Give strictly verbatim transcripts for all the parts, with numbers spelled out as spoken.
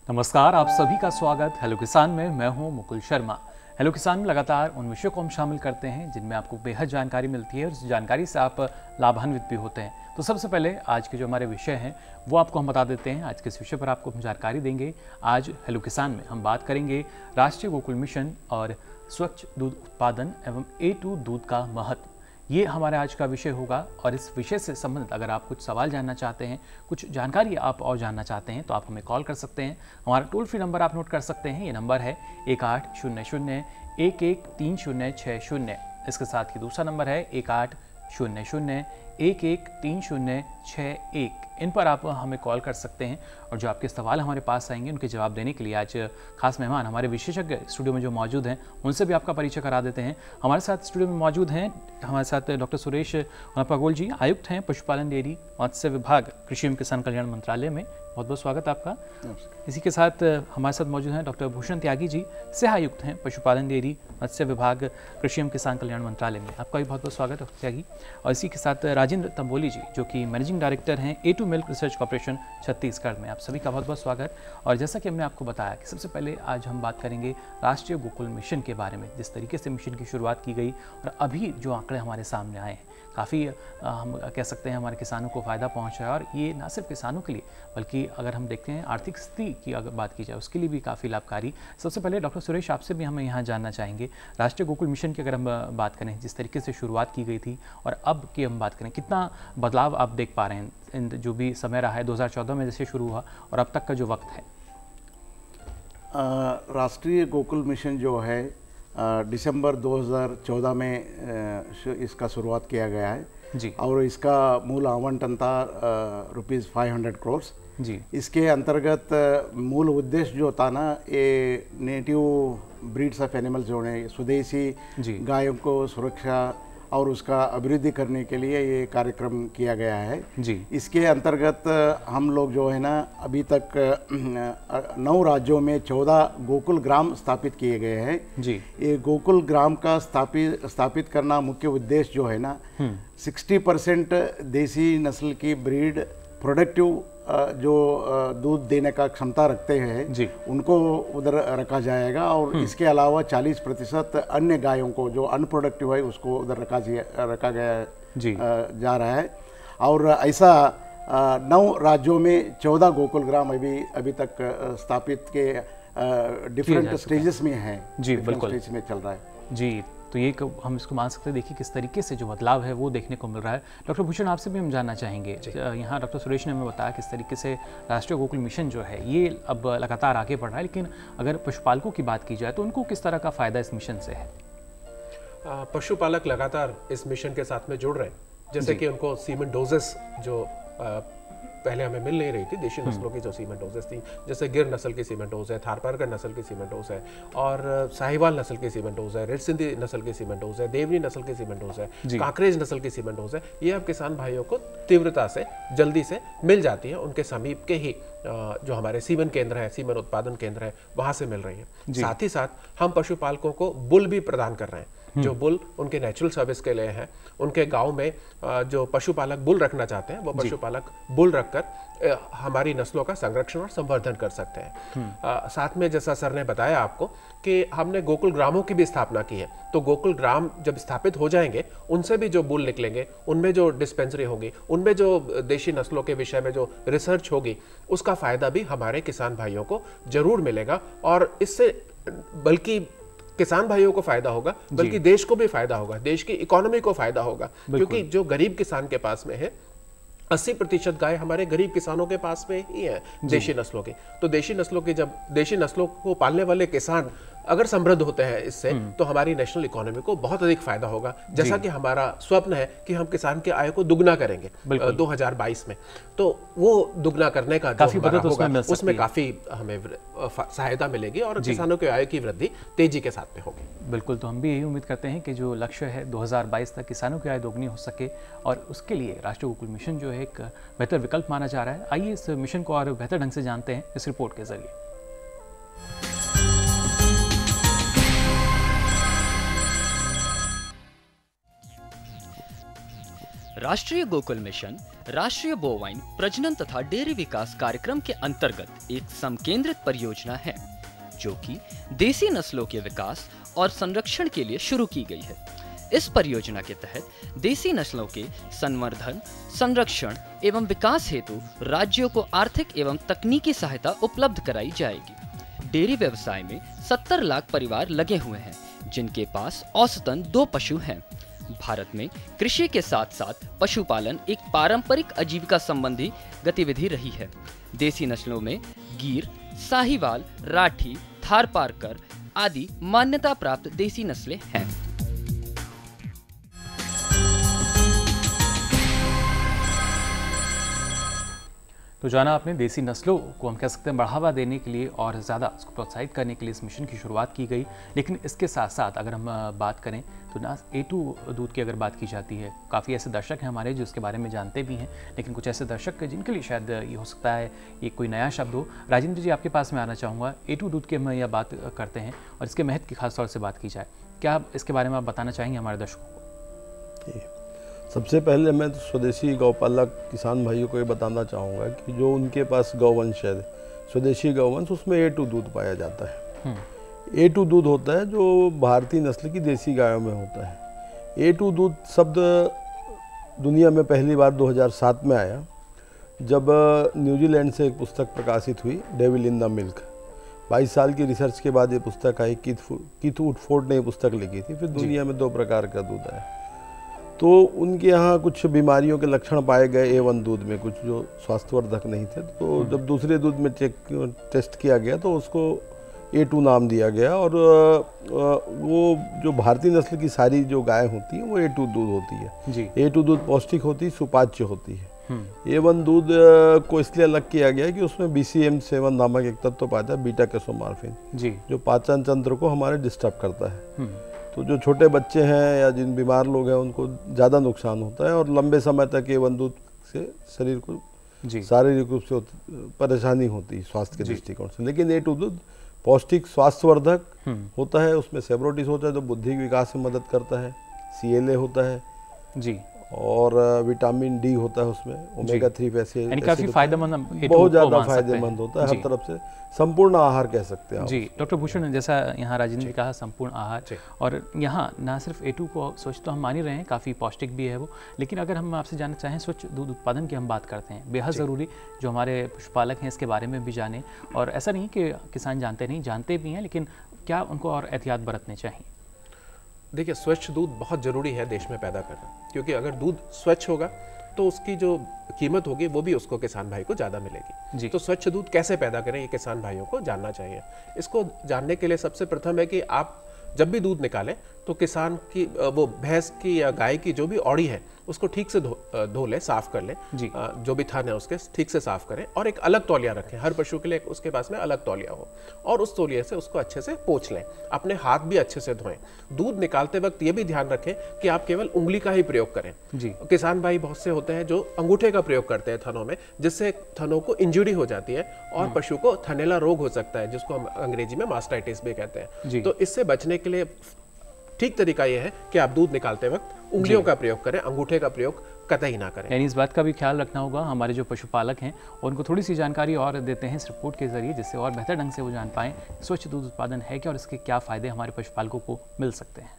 नमस्कार, आप सभी का स्वागत हेलो किसान में। मैं हूं मुकुल शर्मा। हेलो किसान में लगातार उन विषयों को हम शामिल करते हैं जिनमें आपको बेहद जानकारी मिलती है और उस जानकारी से आप लाभान्वित भी होते हैं। तो सबसे पहले आज के जो हमारे विषय हैं वो आपको हम बता देते हैं। आज के इस विषय पर आपको हम जानकारी देंगे। आज हेलो किसान में हम बात करेंगे राष्ट्रीय गोकुल मिशन और स्वच्छ दूध उत्पादन एवं ए टू दूध का महत्व। ये हमारे आज का विषय होगा और इस विषय से संबंधित अगर आप कुछ सवाल जानना चाहते हैं, कुछ जानकारी आप और जानना चाहते हैं तो आप हमें कॉल कर सकते हैं। हमारा टोल फ्री नंबर आप नोट कर सकते हैं। ये नंबर है एक आठ शून्य शून्य एक एक तीन शून्य छः शून्य। इसके साथ ही दूसरा नंबर है एक आठ शून्य शून्य एक एक तीन शून्य छः एक। इन पर आप हमें कॉल कर सकते हैं और जो आपके सवाल हमारे पास आएंगे उनके जवाब देने के लिए आज खास मेहमान हमारे विशेषज्ञ स्टूडियो में जो मौजूद हैं उनसे भी आपका परिचय करा देते हैं। हमारे साथ स्टूडियो में मौजूद हैं हमारे साथ डॉक्टर सुरेश पगोल जी, आयुक्त हैं पशुपालन डेयरी मत्स्य विभाग कृषि एवं किसान कल्याण मंत्रालय में। बहुत बहुत स्वागत आपका। इसी के साथ हमारे साथ मौजूद हैं डॉक्टर भूषण त्यागी जी, सह आयुक्त हैं पशुपालन डेयरी मत्स्य विभाग कृषि एवं किसान कल्याण मंत्रालय में। आपका भी बहुत बहुत स्वागत डॉक्टर त्यागी। और इसी के साथ राजेंद्र तंबोली जी जो कि मैनेजिंग डायरेक्टर हैं A two milk research corporation Chhattisgarh में। आप सभी का बहुत बहुत स्वागत। और जैसा कि हमने आपको बताया कि सबसे पहले आज हम बात करेंगे राष्ट्रीय गोकुल मिशन के बारे में। जिस तरीके से मिशन की शुरुआत की गई और अभी जो आंकड़े हमारे सामने आए हैं, काफ़ी हम कह सकते हैं हमारे किसानों को फ़ायदा पहुंचा है। और ये ना सिर्फ किसानों के लिए बल्कि अगर हम देखते हैं आर्थिक स्थिति की अगर बात की जाए उसके लिए भी काफ़ी लाभकारी। सबसे पहले डॉक्टर सुरेश आपसे भी हम यहाँ जानना चाहेंगे, राष्ट्रीय गोकुल मिशन की अगर हम बात करें, जिस तरीके से शुरुआत की गई थी और अब की हम बात करें, कितना बदलाव आप देख पा रहे हैं इन जो भी समय रहा है दो हज़ार चौदह में जैसे शुरू हुआ और अब तक का जो वक्त है? राष्ट्रीय गोकुल मिशन जो है दिसंबर दो हज़ार चौदह में इसका शुरुआत किया गया है जी। और इसका मूल आवंटन था रुपीज़ फाइव हंड्रेड करोड़ जी। इसके अंतर्गत मूल उद्देश्य जो था ना, ये नेटिव ब्रीड्स ऑफ एनिमल्स जो है स्वदेशी गायों को सुरक्षा और उसका अभिवृद्धि करने के लिए ये कार्यक्रम किया गया है जी। इसके अंतर्गत हम लोग जो है ना अभी तक नौ राज्यों में चौदह गोकुल ग्राम स्थापित किए गए हैं जी। ये गोकुल ग्राम का स्थापित स्थापित करना मुख्य उद्देश्य जो है ना, सिक्सटी परसेंट देसी नस्ल की ब्रीड प्रोडक्टिव जो दूध देने का क्षमता रखते हैं जी, उनको उधर रखा जाएगा और इसके अलावा चालीस प्रतिशत अन्य गायों को जो अनप्रोडक्टिव है उसको उधर रखा रखा गया जी जा रहा है। और ऐसा नौ राज्यों में चौदह गोकुल ग्राम अभी अभी तक स्थापित के डिफरेंट स्टेजेस में हैं जी, बिल्कुल स्टेज में चल रहा है जी। तो ये हम इसको मान सकते हैं, देखिए किस तरीके से जो बदलाव है वो देखने को मिल रहा है। डॉक्टर भूषण आपसे भी हम जानना चाहेंगे, यहाँ डॉक्टर सुरेश ने हमें बताया किस तरीके से राष्ट्रीय गोकुल मिशन जो है ये अब लगातार आगे बढ़ रहा है, लेकिन अगर पशुपालकों की बात की जाए तो उनको किस तरह का फ़ायदा इस मिशन से है? पशुपालक लगातार इस मिशन के साथ में जुड़ रहे हैं, जैसे कि उनको सीमेंट डोजेस जो आ, पहले हमें मिल नहीं रही थी, देशी नस्लों की जो सीमेंट डोजेस थी, जैसे गिर नस्ल की सीमेंट डोज है, थारपारकर नस्ल की सीमेंट डोज है और साहिवाल नस्ल की सीमेंट डोज है, रेड सिंधी नस्ल की सीमेंट डोज है, देवनी नस्ल की सीमेंट डोज है, कांकरेज नस्ल की सीमेंट डोज है। ये अब किसान भाइयों को तीव्रता से जल्दी से मिल जाती है, उनके समीप के ही जो हमारे सीमन केंद्र है, सीमन उत्पादन केंद्र है, वहां से मिल रही है। साथ ही साथ हम पशुपालकों को बुल भी प्रदान कर रहे हैं, जो बुल उनके नेचुरल सर्विस के लिए है। उनके गांव में जो पशुपालक बुल रखना चाहते हैं वो पशुपालक बुल रखकर हमारी नस्लों का संरक्षण और संवर्धन कर सकते हैं। आ, साथ में जैसा सर ने बताया आपको कि हमने गोकुल ग्रामों की भी स्थापना की है, तो गोकुल ग्राम जब स्थापित हो जाएंगे उनसे भी जो बुल निकलेंगे, उनमें जो डिस्पेंसरी होगी, उनमें जो देशी नस्लों के विषय में जो रिसर्च होगी, उसका फायदा भी हमारे किसान भाइयों को जरूर मिलेगा। और इससे बल्कि किसान भाइयों को फायदा होगा बल्कि देश को भी फायदा होगा, देश की इकोनॉमी को फायदा होगा, क्योंकि जो गरीब किसान के पास में है अस्सी प्रतिशत गाय हमारे गरीब किसानों के पास में ही है देशी नस्लों की। तो देशी नस्लों की जब देशी नस्लों को पालने वाले किसान अगर समृद्ध होते हैं इससे, तो हमारी नेशनल इकोनॉमी को बहुत अधिक फायदा होगा। जैसा कि हमारा स्वप्न है कि हम किसान के आय को दुगना करेंगे दो हज़ार बाईस में, तो वो दुगना करने का काफी जो होगा उसमें, उसमें काफी हमें सहायता मिलेगी और किसानों के आय की वृद्धि तेजी के साथ में होगी। बिल्कुल, तो हम भी यही उम्मीद करते हैं कि जो लक्ष्य है दो हज़ार बाईस तक किसानों की आय दोगुनी हो सके और उसके लिए राष्ट्रीय गोकुल मिशन जो है एक बेहतर विकल्प माना जा रहा है। आइए इस मिशन को और बेहतर ढंग से जानते हैं इस रिपोर्ट के जरिए। राष्ट्रीय गोकुल मिशन राष्ट्रीय बोवाइन प्रजनन तथा डेयरी विकास कार्यक्रम के अंतर्गत एक समकेंद्रित परियोजना है जो कि देसी नस्लों के विकास और संरक्षण के लिए शुरू की गई है। इस परियोजना के तहत देसी नस्लों के संवर्धन, संरक्षण एवं विकास हेतु राज्यों को आर्थिक एवं तकनीकी सहायता उपलब्ध कराई जाएगी। डेयरी व्यवसाय में सत्तर लाख परिवार लगे हुए हैं जिनके पास औसतन दो पशु हैं। भारत में कृषि के साथ साथ पशुपालन एक पारंपरिक आजीविका संबंधी गतिविधि रही है। देसी नस्लों में गीर, साहीवाल, राठी, थारपारकर आदि मान्यता प्राप्त देसी नस्लें हैं। तो जाना आपने देसी नस्लों को हम कह सकते हैं बढ़ावा देने के लिए और ज़्यादा उसको प्रोत्साहित करने के लिए इस मिशन की शुरुआत की गई। लेकिन इसके साथ साथ अगर हम बात करें तो ना ए टू दूध की अगर बात की जाती है, काफ़ी ऐसे दर्शक हैं हमारे जो इसके बारे में जानते भी हैं, लेकिन कुछ ऐसे दर्शक जिनके लिए शायद ये हो सकता है ये कोई नया शब्द हो। राजेंद्र जी, आपके पास में आना चाहूँगा। ए टू दूध की हम यह बात करते हैं और इसके महत्व की खासतौर से बात की जाए, क्या इसके बारे में आप बताना चाहेंगे हमारे दर्शकों को? सबसे पहले मैं तो स्वदेशी गौपालक किसान भाइयों को ये बताना चाहूँगा कि जो उनके पास गौवंश है, स्वदेशी गौवंश, उसमें ए टू दूध पाया जाता है। ए टू दूध होता है जो भारतीय नस्ल की देसी गायों में होता है। ए टू दूध शब्द दुनिया में पहली बार दो हज़ार सात में आया जब न्यूजीलैंड से एक पुस्तक प्रकाशित हुई, डेविल इन द मिल्क। बाईस साल की रिसर्च के बाद ये पुस्तक आई। कीथ कीथ वुडफोर्ड ने ये पुस्तक लिखी थी। फिर दुनिया में दो प्रकार का दूध आया। तो उनके यहाँ कुछ बीमारियों के लक्षण पाए गए ए वन दूध में, कुछ जो स्वास्थ्यवर्धक नहीं थे। तो जब दूसरे दूध में चेक टेस्ट किया गया तो उसको ए टू नाम दिया गया। और वो जो भारतीय नस्ल की सारी जो गाय होती हैं वो ए टू दूध होती है। ए टू दूध पौष्टिक होती है, सुपाच्य होती है। ए वन दूध को इसलिए अलग किया गया कि उसमें बी सी एम सेवन नामक एक तत्व पाता है, बीटा कैसोमार्फिन, जो पाचन तंत्र को हमारे डिस्टर्ब करता है। तो जो छोटे बच्चे हैं या जिन बीमार लोग हैं उनको ज़्यादा नुकसान होता है और लंबे समय तक ए वन दूध से शरीर को शारीरिक रूप से परेशानी होती है स्वास्थ्य के दृष्टिकोण से। लेकिन ए टू दूध पौष्टिक स्वास्थ्यवर्धक होता है। उसमें सेब्रोटिस होता है जो बुद्धि विकास में मदद करता है, सी एल ए होता है जी, और विटामिन डी होता है उसमें, ओमेगा थ्री फैटी एसिड, काफी फायदेमंद, बहुत ज़्यादा फायदेमंद होता है। हर तरफ से संपूर्ण आहार कह सकते हैं जी। डॉक्टर भूषण ने जैसा यहाँ राजेंद्र ने कहा संपूर्ण आहार, और यहाँ ना सिर्फ ए टू को स्वच्छ तो हम मान ही रहे हैं, काफ़ी पौष्टिक भी है वो, लेकिन अगर हम आपसे जानना चाहें स्वच्छ दूध उत्पादन की हम बात करते हैं, बेहद ज़रूरी जो हमारे पशुपालक हैं इसके बारे में भी जानें। और ऐसा नहीं कि किसान जानते नहीं, जानते भी हैं, लेकिन क्या उनको और एहतियात बरतने चाहिए? देखिए, स्वच्छ दूध बहुत ज़रूरी है देश में पैदा करना, क्योंकि अगर दूध स्वच्छ होगा तो उसकी जो कीमत होगी वो भी उसको किसान भाई को ज़्यादा मिलेगी। तो स्वच्छ दूध कैसे पैदा करें ये किसान भाइयों को जानना चाहिए। इसको जानने के लिए सबसे प्रथम है कि आप जब भी दूध निकालें तो किसान की वो भैंस की या गाय की जो भी औड़ी है उसको ठीक से धो धो लें, साफ कर लें, जो भी थन है उसके ठीक से साफ करें, और एक अलग तौलिया रखें। हर पशु के लिए उसके पास में अलग तौलिया हो, और उस तौलिया से उसको अच्छे से पोंछ लें। अपने हाथ भी अच्छे से धोएं। दूध निकालते वक्त ये भी ध्यान रखें कि आप केवल उंगली का ही प्रयोग करें जी। किसान भाई बहुत से होते हैं जो अंगूठे का प्रयोग करते हैं थनों में, जिससे थनों को इंजुरी हो जाती है और पशु को थनैला रोग हो सकता है, जिसको हम अंग्रेजी में मास्टाइटिस भी कहते हैं। तो इससे बचने के लिए ठीक तरीका यह है कि आप दूध निकालते वक्त उंगलियों का प्रयोग करें, अंगूठे का प्रयोग कतई ना करें। यानी इस बात का भी ख्याल रखना होगा हमारे जो पशुपालक हैं, उनको थोड़ी सी जानकारी और देते हैं इस रिपोर्ट के जरिए, जिससे और बेहतर ढंग से वो जान पाएं स्वच्छ दूध उत्पादन है क्या और इसके क्या फायदे हमारे पशुपालकों को मिल सकते हैं।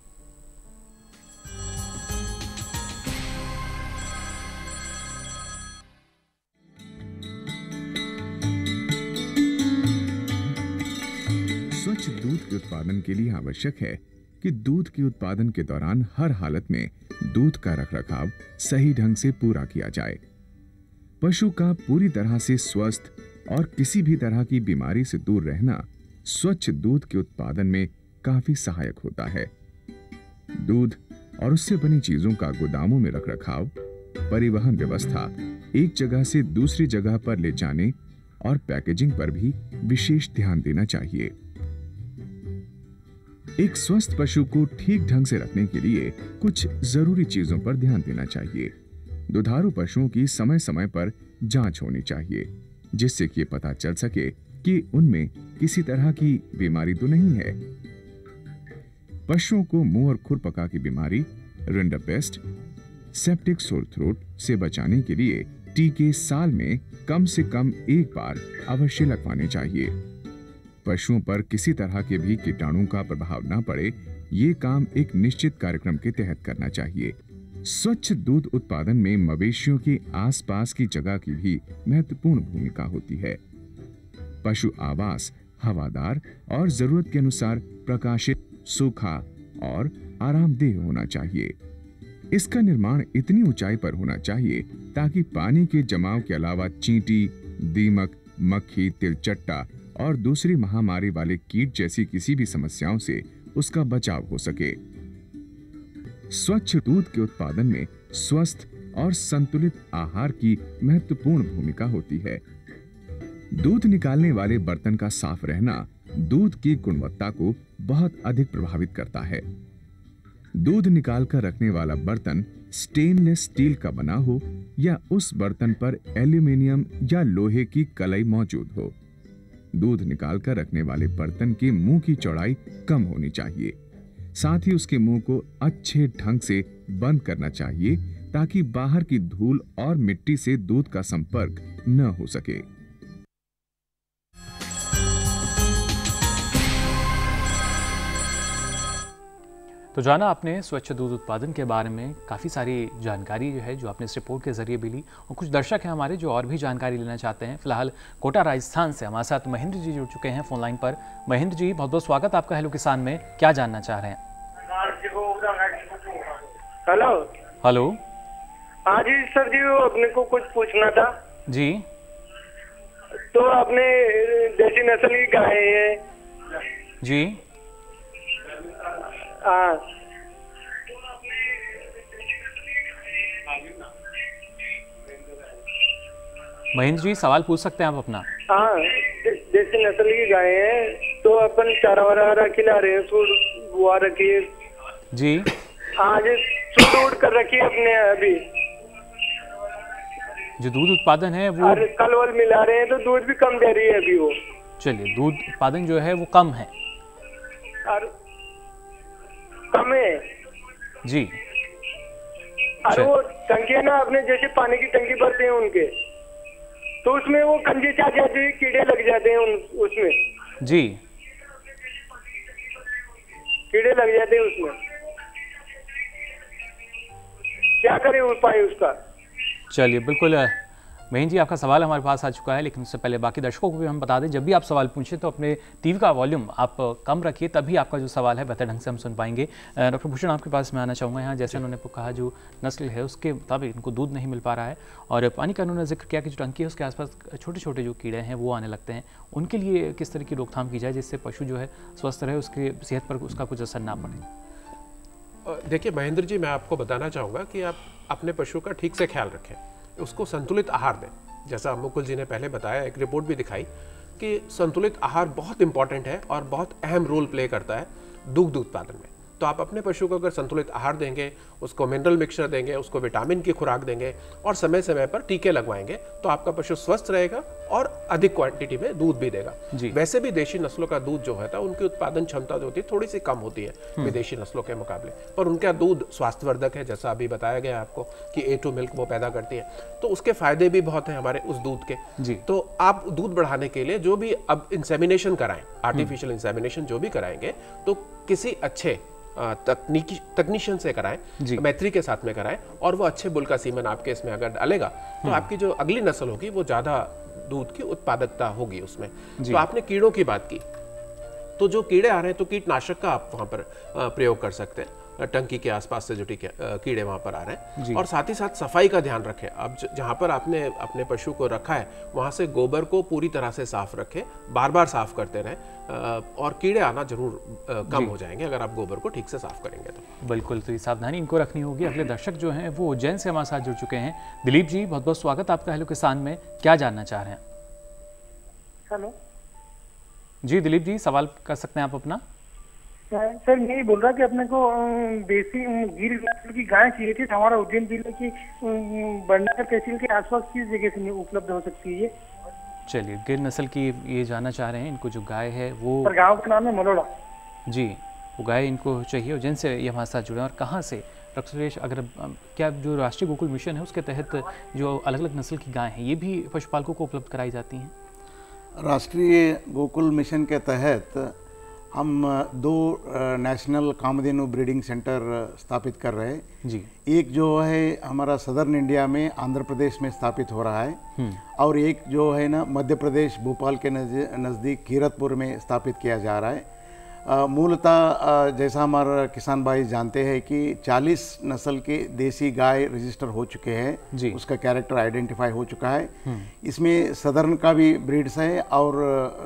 स्वच्छ दूध के उत्पादन के लिए आवश्यक है कि दूध के उत्पादन के दौरान हर हालत में दूध का रखरखाव सही ढंग से पूरा किया जाए। पशु का पूरी तरह से स्वस्थ और किसी भी तरह की बीमारी से दूर रहना स्वच्छ दूध के उत्पादन में काफी सहायक होता है। दूध और उससे बनी चीजों का गोदामों में रखरखाव, परिवहन व्यवस्था, एक जगह से दूसरी जगह पर ले जाने और पैकेजिंग पर भी विशेष ध्यान देना चाहिए। एक स्वस्थ पशु को ठीक ढंग से रखने के लिए कुछ जरूरी चीजों पर ध्यान देना चाहिए। दुधारू पशुओं की समय समय पर जांच होनी चाहिए, जिससे कि पता चल सके कि उनमें किसी तरह की बीमारी तो नहीं है। पशुओं को मुंह और खुरपका की बीमारी, रिंडरपेस्ट, सेप्टिक सोर थ्रोट से बचाने के लिए टीके साल में कम से कम एक बार अवश्य लगवाने चाहिए। पशुओं पर किसी तरह के भी कीटाणु का प्रभाव न पड़े, ये काम एक निश्चित कार्यक्रम के तहत करना चाहिए। स्वच्छ दूध उत्पादन में मवेशियों के आसपास की जगह की भी महत्वपूर्ण भूमिका होती है। पशु आवास हवादार और जरूरत के अनुसार प्रकाशित, सूखा और आरामदेह होना चाहिए। इसका निर्माण इतनी ऊंचाई पर होना चाहिए ताकि पानी के जमाव के अलावा चींटी, दीमक, मक्खी, तिलचट्टा और दूसरी महामारी वाले कीट जैसी किसी भी समस्याओं से उसका बचाव हो सके। स्वच्छ दूध के उत्पादन में स्वस्थ और संतुलित आहार की महत्वपूर्ण भूमिका होती है। दूध निकालने वाले बर्तन का साफ रहना दूध की गुणवत्ता को बहुत अधिक प्रभावित करता है। दूध निकालकर रखने वाला बर्तन स्टेनलेस स्टील का बना हो या उस बर्तन पर एल्यूमीनियम या लोहे की कलई मौजूद हो। दूध निकालकर रखने वाले बर्तन के मुंह की चौड़ाई कम होनी चाहिए। साथ ही उसके मुंह को अच्छे ढंग से बंद करना चाहिए ताकि बाहर की धूल और मिट्टी से दूध का संपर्क न हो सके। तो जाना आपने स्वच्छ दूध उत्पादन के बारे में, काफ़ी सारी जानकारी जो है जो आपने इस रिपोर्ट के जरिए भी ली, और कुछ दर्शक हैं हमारे जो और भी जानकारी लेना चाहते हैं। फिलहाल कोटा राजस्थान से हमारे साथ महेंद्र जी जुड़ चुके हैं फोन लाइन पर। महेंद्र जी, बहुत बहुत स्वागत आपका हेलो किसान में। क्या जानना चाह रहे हैं? हेलो हेलो हाँ जी सर जी, वो अपने को कुछ पूछना था जी। तो आपने देसी नस्ल की गाय है जी। हाँ महेंद्र जी, सवाल पूछ सकते हैं आप अपना। हाँ दे, देसी नस्ल की गाय है, तो अपन चारा वारा खिला रहे हैं, सूट बुआ रखी है जी। हाँ जी, सूट उड़ कर रखी है अपने अभी। जो दूध उत्पादन है वो अरे कल वल मिला रहे हैं तो दूध भी कम दे रही है अभी वो। चलिए, दूध उत्पादन जो है वो कम है। और कम है जी। अरे वो टंकी है ना, अपने जैसे पानी की टंकी भरते हैं उनके, तो उसमें वो कंजी चा जाते हैं, कीड़े लग जाते हैं उन, उसमें जी। कीड़े लग जाते हैं उसमें, क्या करें उपाय उसका? चलिए, बिल्कुल महेंद्र जी, आपका सवाल हमारे पास आ चुका है, लेकिन उससे पहले बाकी दर्शकों को भी हम बता दें, जब भी आप सवाल पूछें तो अपने टीवी का वॉल्यूम आप कम रखिए, तभी आपका जो सवाल है बेहतर ढंग से हम सुन पाएंगे। डॉक्टर भूषण, आपके पास मैं आना चाहूँगा। यहाँ जैसे उन्होंने कहा, जो नस्ल है उसके मुताबिक इनको दूध नहीं मिल पा रहा है, और पानी का उन्होंने जिक्र किया कि जो टंकी है उसके आसपास छोटे छोटे जो कीड़े हैं वो आने लगते हैं। उनके लिए किस तरह की रोकथाम की जाए जिससे पशु जो है स्वस्थ रहे, उसकी सेहत पर उसका कुछ असर ना पड़े? देखिए महेंद्र जी, मैं आपको बताना चाहूँगा कि आप अपने पशु का ठीक से ख्याल रखें, उसको संतुलित आहार दें। जैसा मुकुल जी ने पहले बताया, एक रिपोर्ट भी दिखाई कि संतुलित आहार बहुत इंपॉर्टेंट है और बहुत अहम रोल प्ले करता है दुग्ध उत्पादन में। तो आप अपने पशु को अगर संतुलित आहार देंगे, उसको मिनरल मिक्सचर देंगे, उसको विटामिन की खुराक देंगे और समय समय पर टीके लगवाएंगे, तो आपका पशु स्वस्थ रहेगा और अधिक क्वांटिटी में दूध भी देगा। वैसे भी देशी नस्लों का दूध जो होता है, उनकी उत्पादन क्षमता जो होती है थोड़ी सी कम होती है विदेशी नस्लों के मुकाबले, पर उनका दूध स्वास्थ्यवर्धक है, जैसा अभी बताया गया आपको कि ए टू मिल्क वो पैदा करती है, तो उसके फायदे भी बहुत हैं हमारे उस दूध के। तो आप दूध बढ़ाने के लिए जो भी अब इंसेमिनेशन कराएं, आर्टिफिशियल इंसेमिनेशन जो भी कराएंगे, तो किसी अच्छे तकनीकी तकनीशियन से कराएं, मैत्री के साथ में कराएं, और वो अच्छे बुल का सीमन आपके इसमें अगर डालेगा तो आपकी जो अगली नस्ल होगी वो ज्यादा दूध की उत्पादकता होगी उसमें। तो आपने कीड़ों की बात की, तो जो कीड़े आ रहे हैं तो कीटनाशक का आप वहां पर प्रयोग कर सकते हैं, टंकी के आसपास से जो कीड़े वहां पर आ रहे हैं, और साथ ही साथ सफाई का ध्यान रखें। अब जहां पर आपने अपने पशु को रखा है वहां से गोबर को पूरी तरह से साफ रखें, बार बार साफ करते रहें, और कीड़े आना जरूर कम हो जाएंगे अगर आप गोबर को ठीक से साफ करेंगे तो। बिल्कुल, तो ये सावधानी इनको रखनी होगी। अगले दर्शक जो हैं वो उज्जैन से हमारे साथ जुड़ चुके हैं। दिलीप जी, बहुत बहुत स्वागत आपका हेलो किसान में। क्या जानना चाह रहे हैं? हेलो जी दिलीप जी, सवाल कर सकते हैं आप अपना। सर मैं ये बोल रहा कि अपने को देसी गिर नस्ल की गाय चाहिए थी, हमारा उज्जैन जिले की बरनागर तहसील के आसपास किस जगह से उपलब्ध हो सकती है ये? चलिए, गिर नस्ल की ये जानना चाह रहे हैं। इनको जो गाय है वो गाँव का नाम है मलोड़ा। जी, वो गाय इनको चाहिए। उज्जैन से ये हमारे साथ जुड़े हैं। और कहाँ से डॉक्टर सुरेश, अगर अ, क्या जो राष्ट्रीय गोकुल मिशन है उसके तहत जो अलग अलग नस्ल की गाय हैं ये भी पशुपालकों को उपलब्ध कराई जाती हैं? राष्ट्रीय गोकुल मिशन के तहत हम दो नेशनल कामधेनु ब्रीडिंग सेंटर स्थापित कर रहे हैं जी। एक जो है हमारा सदर्न इंडिया में आंध्र प्रदेश में स्थापित हो रहा है और एक जो है ना मध्य प्रदेश भोपाल के नज़दीक कीरतपुर में स्थापित किया जा रहा है। मूलतः जैसा हमारे किसान भाई जानते हैं कि चालीस नस्ल के देसी गाय रजिस्टर हो चुके हैं, उसका कैरेक्टर आइडेंटिफाई हो चुका है। इसमें सदर्न का भी ब्रीड्स है और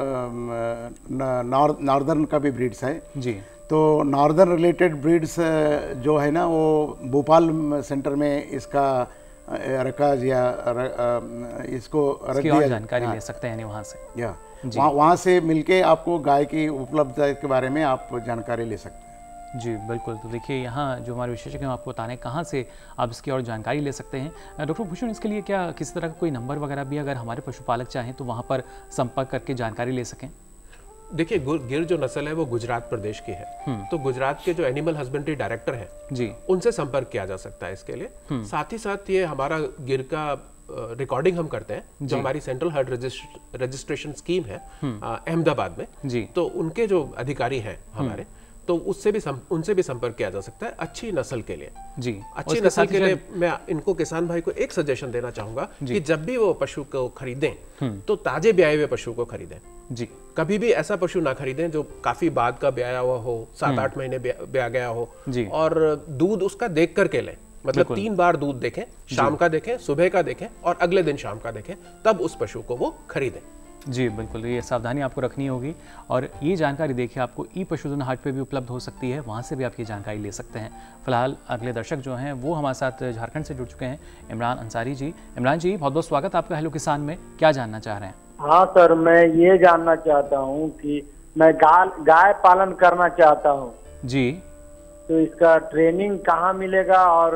नॉर्दर्न का भी ब्रीड्स है जी। तो नॉर्दर्न रिलेटेड ब्रीड्स जो है ना वो भोपाल सेंटर में इसका रखा या इसको रख दिया, जानकारी ले सकते हैं वहाँ से या वहाँ वहाँ से मिलके आपको गाय की उपलब्धता के बारे में आप जानकारी ले सकते हैं। जी बिल्कुल। तो देखिए यहाँ जो हमारे विशेषज्ञ हैं आपको बताने कहाँ से आप इसकी और जानकारी ले सकते हैं। डॉक्टर भूषण, इसके लिए क्या किसी तरह का कोई नंबर वगैरह भी अगर हमारे पशुपालक चाहें तो वहाँ पर संपर्क करके जानकारी ले सकें? देखिए, गिर जो नस्ल है वो गुजरात प्रदेश की है, तो गुजरात के जो एनिमल हस्बेंड्री डायरेक्टर हैं जी, उनसे संपर्क किया जा सकता है इसके लिए। साथ ही साथ ये हमारा गिर का रिकॉर्डिंग हम करते हैं जो हमारी सेंट्रल हर्ड रजिस्ट्रेशन स्कीम है अहमदाबाद में जी, तो उनके जो अधिकारी हैं हमारे, तो उससे भी सम, उनसे भी संपर्क किया जा सकता है अच्छी नस्ल के लिए जी। अच्छी नस्ल के लिए मैं इनको किसान भाई को एक सजेशन देना चाहूंगा कि जब भी वो पशु को खरीदें तो ताजे ब्याए हुए पशु को खरीदें जी। कभी भी ऐसा पशु ना खरीदें जो काफी बाद का ब्याया हुआ हो, सात आठ महीने ब्याया गया हो जी। और दूध उसका देख करके लें, मतलब तीन बार दूध देखें, शाम का देखें, सुबह का देखें और अगले दिन शाम का देखें, तब उस पशु को वो खरीदें। जी बिल्कुल, ये सावधानी आपको रखनी होगी। और ये जानकारी देखिए आपको ई पशुधन हाट पे भी उपलब्ध हो सकती है, वहाँ से भी आप ये जानकारी ले सकते हैं। फिलहाल अगले दर्शक जो हैं वो हमारे साथ झारखंड से जुड़ चुके हैं, इमरान अंसारी जी। इमरान जी, बहुत बहुत स्वागत आपका हेलो किसान में। क्या जानना चाह रहे हैं? हाँ सर, मैं ये जानना चाहता हूँ कि मैं गाय गाय पालन करना चाहता हूँ जी, तो इसका ट्रेनिंग कहाँ मिलेगा और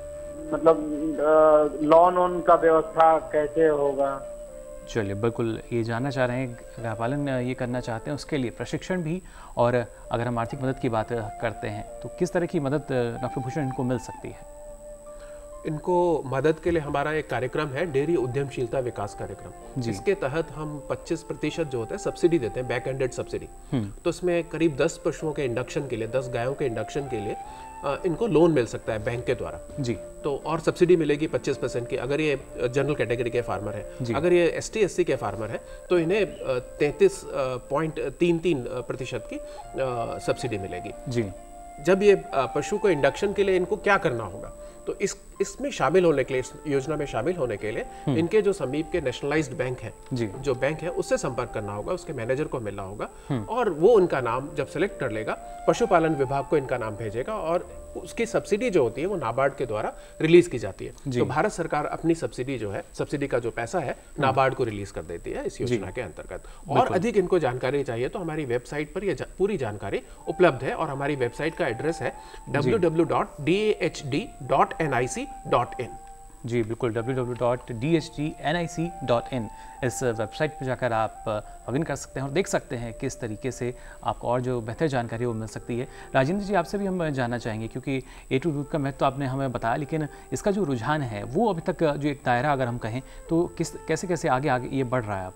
मतलब लोन वोन का व्यवस्था कैसे होगा? चलिए बिल्कुल, ये जानना चाह रहे हैं गाय पालन ये करना चाहते हैं, उसके लिए प्रशिक्षण भी, और अगर हम आर्थिक मदद की बात करते हैं तो किस तरह की मदद डॉक्टर भूषण इनको मिल सकती है? इनको मदद के लिए हमारा एक कार्यक्रम है, डेयरी उद्यमशीलता विकास कार्यक्रम, जिसके तहत हम पच्चीस प्रतिशत जो होता है सब्सिडी देते हैं, बैक एंडेड सब्सिडी। तो इसमें करीब दस पशुओं के इंडक्शन के लिए, दस गायों के इंडक्शन के लिए इनको लोन मिल सकता है बैंक के द्वारा जी। तो और सब्सिडी मिलेगी पच्चीस परसेंट की अगर ये जनरल कैटेगरी के फार्मर है। अगर ये एस टी एस सी के फार्मर है तो इन्हें तैंतीस पॉइंट तीन तीन प्रतिशत की सब्सिडी मिलेगी जी। जब ये पशु को इंडक्शन के लिए इनको क्या करना होगा, तो इस इसमें शामिल होने के लिए, इस योजना में शामिल होने के लिए इनके जो समीप के नेशनलाइज्ड बैंक है, जो बैंक है उससे संपर्क करना होगा, उसके मैनेजर को मिलना होगा और वो उनका नाम जब सेलेक्ट कर लेगा, पशुपालन विभाग को इनका नाम भेजेगा और उसकी सब्सिडी जो होती है वो नाबार्ड के द्वारा रिलीज की जाती है। तो भारत सरकार अपनी सब्सिडी जो है, सब्सिडी का जो पैसा है नाबार्ड को रिलीज कर देती है इस योजना के अंतर्गत। और अधिक इनको जानकारी चाहिए तो हमारी वेबसाइट पर यह पूरी जानकारी उपलब्ध है और हमारी वेबसाइट का एड्रेस है W W W dot D H D dot N I C dot in. जी बिल्कुल, W W W dot D H D N I C dot in इस वेबसाइट पर जाकर आप लॉगिन कर सकते हैं और देख सकते हैं किस तरीके से आपको और जो बेहतर जानकारी वो मिल सकती है। राजेंद्र जी, आपसे भी हम जानना चाहेंगे क्योंकि ए टू दूध का महत्व तो आपने हमें बताया, लेकिन इसका जो रुझान है वो अभी तक जो एक दायरा अगर हम कहें तो किस कैसे कैसे आगे आगे ये बढ़ रहा है?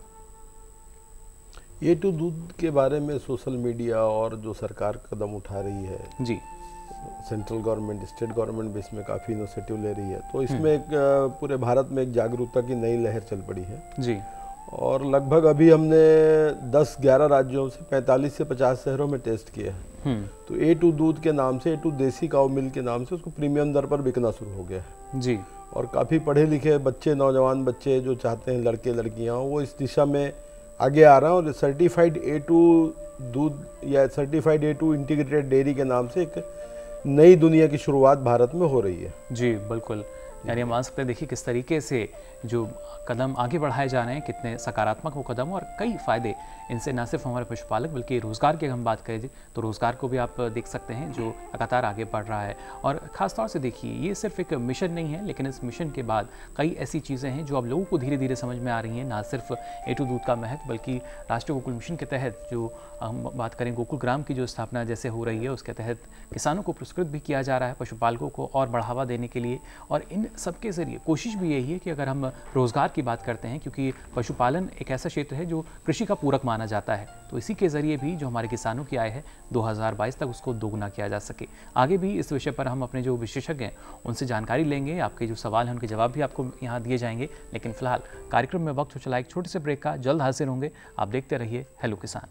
अब ए टू दूध के बारे में सोशल मीडिया और जो सरकार कदम उठा रही है जी, सेंट्रल गवर्नमेंट, स्टेट गवर्नमेंट भी इसमें काफ़ी इनिशिएटिव ले रही है, तो इसमें एक पूरे भारत में एक जागरूकता की नई लहर चल पड़ी है जी। और लगभग अभी हमने दस ग्यारह राज्यों से पैंतालीस से पचास शहरों में टेस्ट किया है। तो ए टू दूध के नाम से, ए टू देसी काऊ मिल्क के नाम से उसको प्रीमियम दर पर बिकना शुरू हो गया है जी। और काफ़ी पढ़े लिखे बच्चे, नौजवान बच्चे जो चाहते हैं, लड़के लड़कियाँ, वो इस दिशा में आगे आ रहा है और सर्टिफाइड ए टू दूध या certified A two integrated dairy के नाम से एक नई दुनिया की शुरुआत भारत में हो रही है। जी बिल्कुल, यानी हम मान सकते हैं, देखिए किस तरीके से जो कदम आगे बढ़ाए जा रहे हैं, कितने सकारात्मक वो कदम और कई फ़ायदे इनसे न सिर्फ हमारे पशुपालक बल्कि रोज़गार की हम बात करें तो रोज़गार को भी आप देख सकते हैं जो लगातार आगे बढ़ रहा है। और ख़ासतौर से देखिए ये सिर्फ एक मिशन नहीं है, लेकिन इस मिशन के बाद कई ऐसी चीज़ें हैं जो अब लोगों को धीरे धीरे समझ में आ रही हैं। ना सिर्फ ए टू दूध का महत्व बल्कि राष्ट्रीय गोकुल मिशन के तहत जो हम बात करें गोकुल ग्राम की जो स्थापना जैसे हो रही है, उसके तहत किसानों को पुरस्कृत भी किया जा रहा है, पशुपालकों को और बढ़ावा देने के लिए। और इन सब के ज़रिए कोशिश भी यही है कि अगर हम रोज़गार की बात करते हैं, क्योंकि पशुपालन एक ऐसा क्षेत्र है जो कृषि का पूरक माना जाता है, तो इसी के ज़रिए भी जो हमारे किसानों की आय है दो हज़ार बाईस तक उसको दोगुना किया जा सके। आगे भी इस विषय पर हम अपने जो विशेषज्ञ हैं उनसे जानकारी लेंगे, आपके जो सवाल हैं उनके जवाब भी आपको यहाँ दिए जाएंगे। लेकिन फिलहाल कार्यक्रम में वक्त हो चला एक छोटे से ब्रेक का, जल्द हाजिर होंगे। आप देखते रहिए हेलो किसान।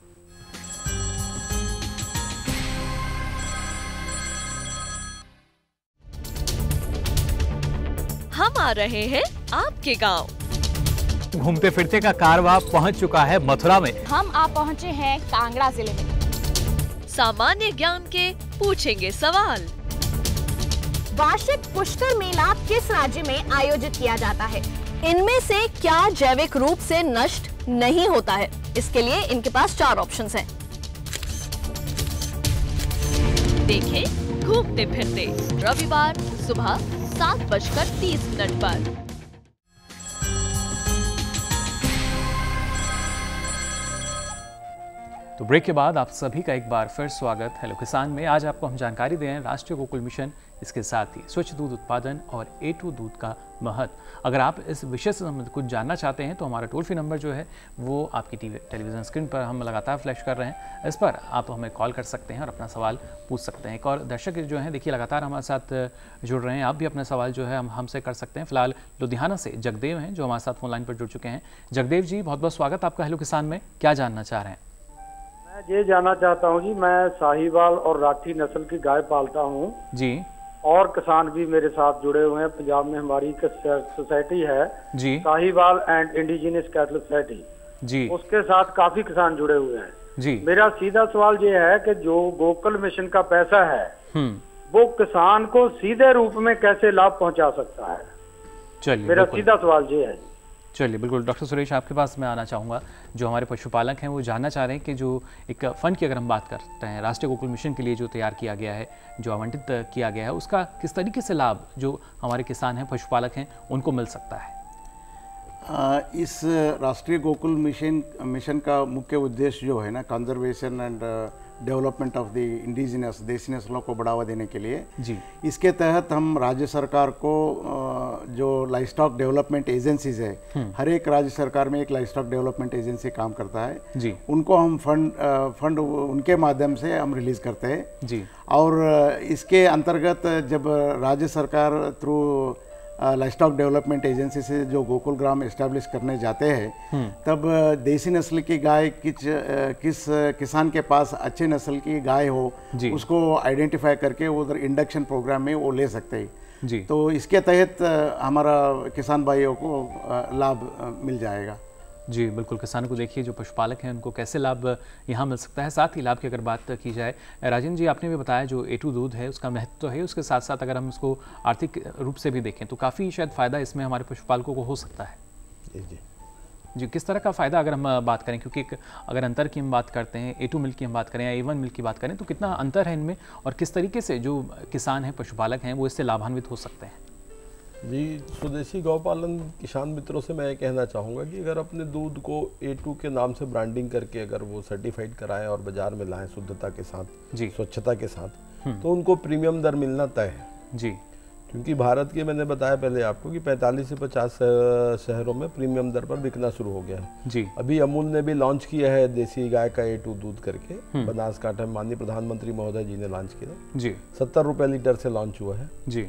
हम आ रहे हैं आपके गांव। घूमते फिरते का कारवां पहुंच चुका है मथुरा में। हम आ पहुंचे हैं कांगड़ा जिले में। सामान्य ज्ञान के पूछेंगे सवाल। वार्षिक पुष्कर मेला किस राज्य में आयोजित किया जाता है? इनमें से क्या जैविक रूप से नष्ट नहीं होता है? इसके लिए इनके पास चार ऑप्शंस हैं। देखें घूमते फिरते रविवार सुबह सात बजकर तीस मिनट पर। तो ब्रेक के बाद आप सभी का एक बार फिर स्वागत हेलो किसान में। आज आपको हम जानकारी दें राष्ट्रीय गोकुल मिशन, इसके साथ ही स्वच्छ दूध उत्पादन और ए टू दूध का महत्व। अगर आप इस विषय से संबंधित कुछ जानना चाहते हैं तो हमारा टोल फ्री नंबर जो है वो आपकी टीवी टेलीविजन स्क्रीन पर हम लगातार फ्लैश कर रहे हैं, इस पर आप हमें कॉल कर सकते हैं और अपना सवाल पूछ सकते हैं। एक और दर्शक जो हैं देखिए लगातार हमारे साथ जुड़ रहे हैं, आप भी अपना सवाल जो है हम हमसे कर सकते हैं। फिलहाल लुधियाना से जगदेव हैं जो हमारे साथ फोन लाइन पर जुड़ चुके हैं। जगदेव जी बहुत बहुत स्वागत आपका हेलो किसान में, क्या जानना चाह रहे हैं? मैं ये जानना चाहता हूँ जी, मैं साहिवाल और राठी नस्ल की गाय पालता हूँ जी, और किसान भी मेरे साथ जुड़े हुए हैं। पंजाब में हमारी एक सोसाइटी है जी, Sahiwal and indigenous cattle society जी, उसके साथ काफी किसान जुड़े हुए हैं जी। मेरा सीधा सवाल ये है कि जो गोकुल मिशन का पैसा है वो किसान को सीधे रूप में कैसे लाभ पहुंचा सकता है? चलिए मेरा सीधा सवाल ये है। चलिए बिल्कुल डॉक्टर सुरेश आपके पास मैं आना चाहूँगा। जो हमारे पशुपालक हैं वो जानना चाह रहे हैं कि जो एक फंड की अगर हम बात करते हैं राष्ट्रीय गोकुल मिशन के लिए जो तैयार किया गया है, जो आवंटित किया गया है, उसका किस तरीके से लाभ जो हमारे किसान हैं पशुपालक हैं उनको मिल सकता है? आ, इस राष्ट्रीय गोकुल मिशन मिशन का मुख्य उद्देश्य जो है ना, conservation and development of the indigenous देसी नस्लों को बढ़ावा देने के लिए जी, इसके तहत हम राज्य सरकार को जो लाइव स्टॉक डेवलपमेंट एजेंसीज है, हर एक राज्य सरकार में एक लाइव स्टॉक डेवलपमेंट एजेंसी काम करता है जी, उनको हम फंड फंड उनके माध्यम से हम रिलीज करते हैं जी। और इसके अंतर्गत जब राज्य सरकार through live stock development agency से जो गोकुल ग्राम एस्टेब्लिश करने जाते हैं तब देसी नस्ल की गाय किस किस किसान के पास अच्छे नस्ल की गाय हो उसको आइडेंटिफाई करके उधर इंडक्शन प्रोग्राम में वो ले सकते हैं जी। तो इसके तहत हमारा किसान भाइयों को लाभ मिल जाएगा जी। बिल्कुल किसानों को देखिए जो पशुपालक हैं उनको कैसे लाभ यहाँ मिल सकता है। साथ ही लाभ की अगर बात की जाए, राजेंद्र जी आपने भी बताया जो ए टू दूध है उसका महत्व तो है, उसके साथ साथ अगर हम उसको आर्थिक रूप से भी देखें तो काफ़ी शायद फ़ायदा इसमें हमारे पशुपालकों को हो सकता है जी जी जी। किस तरह का फ़ायदा अगर हम बात करें, क्योंकि अगर अंतर की हम बात करते हैं, ए टू मिल्क की हम बात करें या ए वन मिल्क की बात करें, तो कितना अंतर है इनमें और किस तरीके से जो किसान हैं पशुपालक हैं वो इससे लाभान्वित हो सकते हैं? जी, स्वदेशी गौपालन किसान मित्रों से मैं ये कहना चाहूँगा कि अगर अपने दूध को ए टू के नाम से ब्रांडिंग करके अगर वो सर्टिफाइड कराएं और बाजार में लाएं शुद्धता के साथ जी, स्वच्छता के साथ, तो उनको प्रीमियम दर मिलना तय है जी। क्योंकि भारत के मैंने बताया पहले आपको कि पैंतालीस से पचास शहरों में प्रीमियम दर पर बिकना शुरू हो गया है जी। अभी अमूल ने भी लॉन्च किया है देसी गाय का ए टू दूध करके, बनासकांठा में माननीय प्रधानमंत्री महोदय जी ने लॉन्च किया जी। सत्तर रुपये लीटर से लॉन्च हुआ है जी।